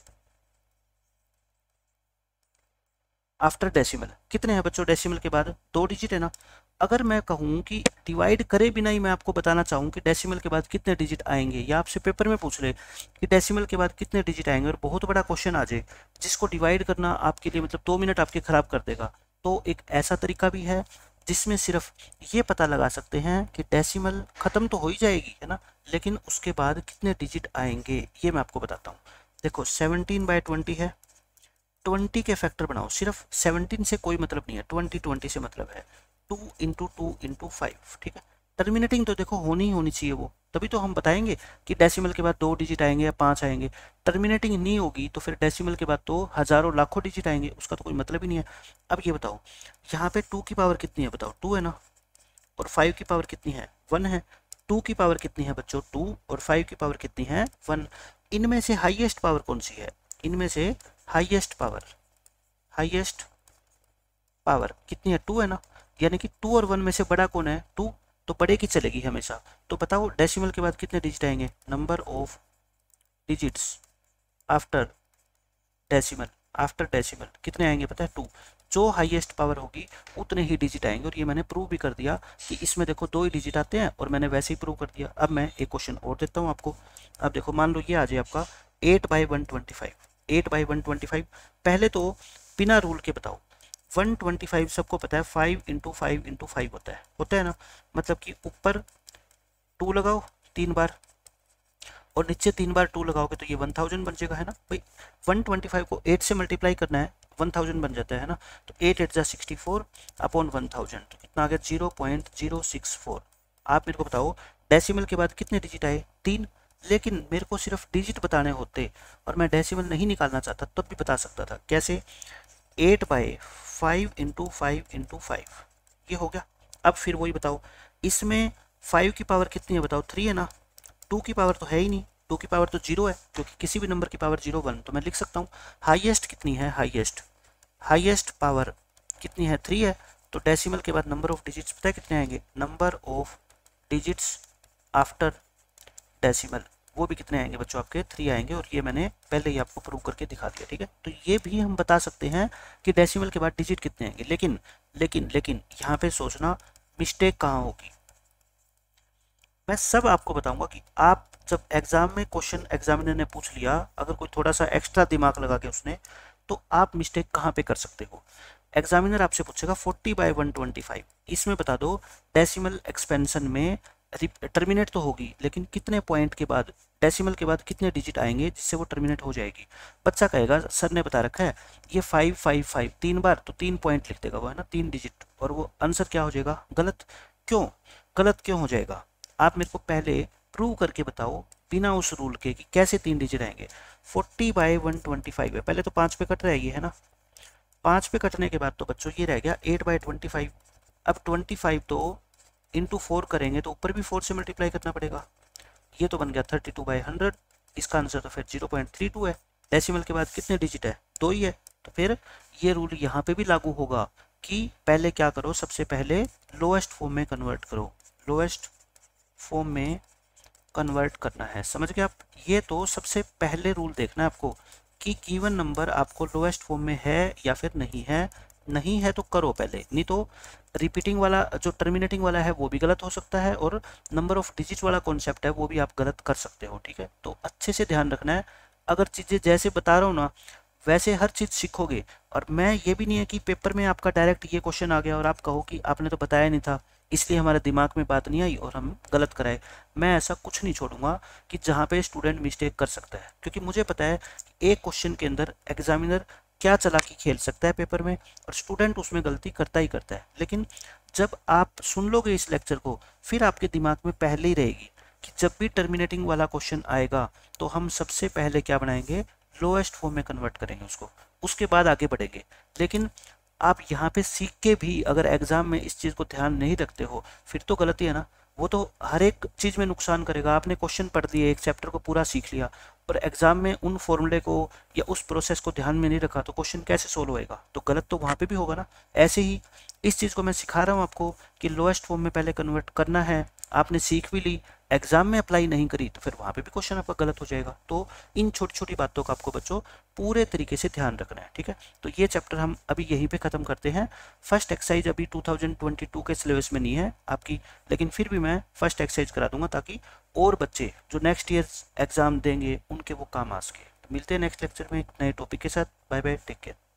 after decimal कितने हैं बच्चों, डेसिमल के बाद दो डिजिट है ना। अगर मैं कहूं कि डिवाइड करे बिना ही मैं आपको बताना चाहूं कि डेसिमल के बाद कितने डिजिट आएंगे, या आपसे पेपर में पूछ ले कि डेसिमल के बाद कितने डिजिट आएंगे और बहुत बड़ा क्वेश्चन आ जाए जिसको डिवाइड करना आपके लिए मतलब दो मिनट आपके खराब कर देगा, तो एक ऐसा तरीका भी है जिसमें सिर्फ ये पता लगा सकते हैं कि डेसिमल खत्म तो हो ही जाएगी, है ना, लेकिन उसके बाद कितने डिजिट आएंगे ये मैं आपको बताता हूँ। देखो सेवनटीन बाई ट्वेंटी है, ट्वेंटी के फैक्टर बनाओ, सिर्फ सेवनटीन से कोई मतलब नहीं है, ट्वेंटी ट्वेंटी से मतलब है two into two into five. ठीक है, टर्मिनेटिंग तो देखो होनी ही होनी चाहिए वो, तभी तो हम बताएंगे कि डेसिमल के बाद दो डिजिट आएंगे या पाँच आएंगे। टर्मिनेटिंग नहीं होगी तो फिर डेसिमल के बाद तो हज़ारों लाखों डिजिट आएंगे, उसका तो कोई मतलब ही नहीं है। अब ये बताओ यहाँ पे टू की पावर कितनी है बताओ, टू है ना, और फाइव की पावर कितनी है, वन है। टू की पावर कितनी है बच्चों, टू, और फाइव की पावर कितनी है, वन। इनमें से हाईएस्ट पावर कौन सी है, इनमें से हाईएस्ट पावर हाईएस्ट पावर कितनी है, टू है ना, यानी कि टू और वन में से बड़ा कौन है, टू, तो बड़े की चलेगी हमेशा। तो बताओ डेसिमल के बाद कितने डिजिट आएंगे, number of digits after decimal after decimal कितने आएंगे पता है, टू। जो हाईएस्ट पावर होगी उतने ही डिजिट आएंगे, और ये मैंने प्रूव भी कर दिया कि इसमें देखो दो ही डिजिट आते हैं, और मैंने वैसे ही प्रूव कर दिया। अब मैं एक क्वेश्चन और देता हूँ आपको। अब देखो मान लो ये आ जाए आपका eight by one twenty five eight by one twenty five. पहले तो बिना रूल के बताओ, वन ट्वेंटी फाइव सबको पता है five into five into five होता है होता है ना, मतलब कि ऊपर टू लगाओ तीन बार और नीचे तीन बार टू लगाओगे तो ये वन थाउजेंड बन जाएगा, है ना भाई। वन ट्वेंटी फाइव को एट से मल्टीप्लाई करना है, वन थाउजेंड बन जाता है ना, तो एट एट जा sixty four upon one thousand, तो कितना आ गया zero point zero six four. आप मेरे को बताओ डेसिमल के बाद कितने डिजिट आए, तीन। लेकिन मेरे को सिर्फ डिजिट बताने होते और मैं डेसिमल नहीं निकालना चाहता तब भी बता सकता था। कैसे, eight by five into five into five, ये हो गया। अब फिर वही बताओ, इसमें फाइव की पावर कितनी है बताओ, थ्री है ना, टू की पावर तो है ही नहीं, टू की पावर तो जीरो है, क्योंकि किसी भी नंबर की पावर जीरो वन, तो मैं लिख सकता हूँ हाईएस्ट कितनी है, हाईएस्ट हाईएस्ट पावर कितनी है, थ्री है। तो डेसिमल के बाद नंबर ऑफ डिजिट्स पता है कितने आएंगे, number of digits after decimal, वो भी कितने आएंगे बच्चों आपके, थ्री आएंगे, और ये मैंने पहले ही आपको प्रूव करके दिखा दिया। ठीक है, तो ये भी हम बता सकते हैं कि डेसिमल के बाद डिजिट कितने आएंगे। लेकिन लेकिन लेकिन यहाँ पे सोचना मिस्टेक कहाँ होगी, मैं सब आपको बताऊंगा कि आप जब एग्जाम में क्वेश्चन एग्जामिनर ने पूछ लिया, अगर कोई थोड़ा सा एक्स्ट्रा दिमाग लगा के उसने, तो आप मिस्टेक कहाँ पे कर सकते हो। एग्जामिनर आपसे पूछेगा forty by one twenty five, इसमें बता दो डेसिमल एक्सपेंशन में टर्मिनेट तो होगी, लेकिन कितने पॉइंट के बाद, डेसिमल के बाद कितने डिजिट आएंगे जिससे वो टर्मिनेट हो जाएगी। बच्चा कहेगा सर ने बता रखा है ये फाइव फाइव फाइव तीन बार, तो तीन पॉइंट लिख देगा वो, है ना, तीन डिजिट, और वो आंसर क्या हो जाएगा, गलत। क्यों गलत क्यों हो जाएगा, आप मेरे को पहले प्रूव करके बताओ बिना उस रूल के कि कैसे तीन डिजिट आएंगे। Forty by one twenty five है, पहले तो पाँच पे कट रहेगी, है ना, पाँच पे कटने के बाद तो बच्चों ये रह गया एट बाई ट्वेंटी फाइव। अब ट्वेंटी फाइव तो इंटू फोर करेंगे तो ऊपर भी फोर से मल्टीप्लाई करना पड़ेगा, ये तो बन गया थर्टी टू बाई हंड्रेड। इसका आंसर तो फिर जीरो पॉइंट थ्री टू है। डेसिमल के बाद कितने डिजिट है, दो ही है, तो फिर ये रूल यहाँ पे भी लागू होगा कि पहले क्या करो, सबसे पहले लोएस्ट फॉर्म में कन्वर्ट करो, लोएस्ट फॉर्म में कन्वर्ट करना है, समझ गए आप। ये तो सबसे पहले रूल देखना है आपको कि गिवन नंबर आपको लोएस्ट फॉर्म में है या फिर नहीं है। नहीं है तो करो पहले, नहीं तो रिपीटिंग वाला जो टर्मिनेटिंग वाला है वो भी गलत हो सकता है, और नंबर ऑफ डिजिट वाला कॉन्सेप्ट है वो भी आप गलत कर सकते हो, ठीक है। तो अच्छे से ध्यान रखना है, अगर चीज़ें जैसे बता रहा हूँ ना वैसे हर चीज़ सीखोगे। और मैं ये भी नहीं है कि पेपर में आपका डायरेक्ट ये क्वेश्चन आ गया और आप कहो कि आपने तो बताया नहीं था इसलिए हमारे दिमाग में बात नहीं आई और हम गलत कराए। मैं ऐसा कुछ नहीं छोड़ूंगा कि जहाँ पे स्टूडेंट मिस्टेक कर सकता है, क्योंकि मुझे पता है कि एक क्वेश्चन के अंदर एग्जामिनर क्या चालाकी खेल सकता है पेपर में, और स्टूडेंट उसमें गलती करता ही करता है। लेकिन जब आप सुन लोगे इस लेक्चर को, फिर आपके दिमाग में पहले ही रहेगी कि जब भी टर्मिनेटिंग वाला क्वेश्चन आएगा तो हम सबसे पहले क्या बनाएंगे, लोएस्ट फॉर्म में कन्वर्ट करेंगे उसको, उसके बाद आगे बढ़ेंगे। लेकिन आप यहाँ पे सीख के भी अगर एग्जाम में इस चीज़ को ध्यान नहीं रखते हो फिर तो गलती है ना, वो तो हर एक चीज़ में नुकसान करेगा। आपने क्वेश्चन पढ़ दिए, एक चैप्टर को पूरा सीख लिया, पर एग्जाम में उन फॉर्मूले को या उस प्रोसेस को ध्यान में नहीं रखा तो क्वेश्चन कैसे सोल्व होएगा, तो गलत तो वहाँ पे भी होगा ना। ऐसे ही इस चीज़ को मैं सिखा रहा हूँ आपको कि लोएस्ट फॉर्म में पहले कन्वर्ट करना है, आपने सीख भी ली, एग्जाम में अप्लाई नहीं करी तो फिर वहाँ पे भी क्वेश्चन आपका गलत हो जाएगा। तो इन छोटी छोटी बातों का आपको बच्चों पूरे तरीके से ध्यान रखना है, ठीक है। तो ये चैप्टर हम अभी यहीं पे ख़त्म करते हैं। फर्स्ट एक्सरसाइज अभी टू थाउजेंड ट्वेंटी टू के सिलेबस में नहीं है आपकी, लेकिन फिर भी मैं फर्स्ट एक्सरसाइज करा दूंगा ताकि और बच्चे जो नेक्स्ट ईयर एग्जाम देंगे उनके वो काम आ सके। तो मिलते हैं नेक्स्ट लेक्चर में एक नए टॉपिक के साथ। Bye bye, take care.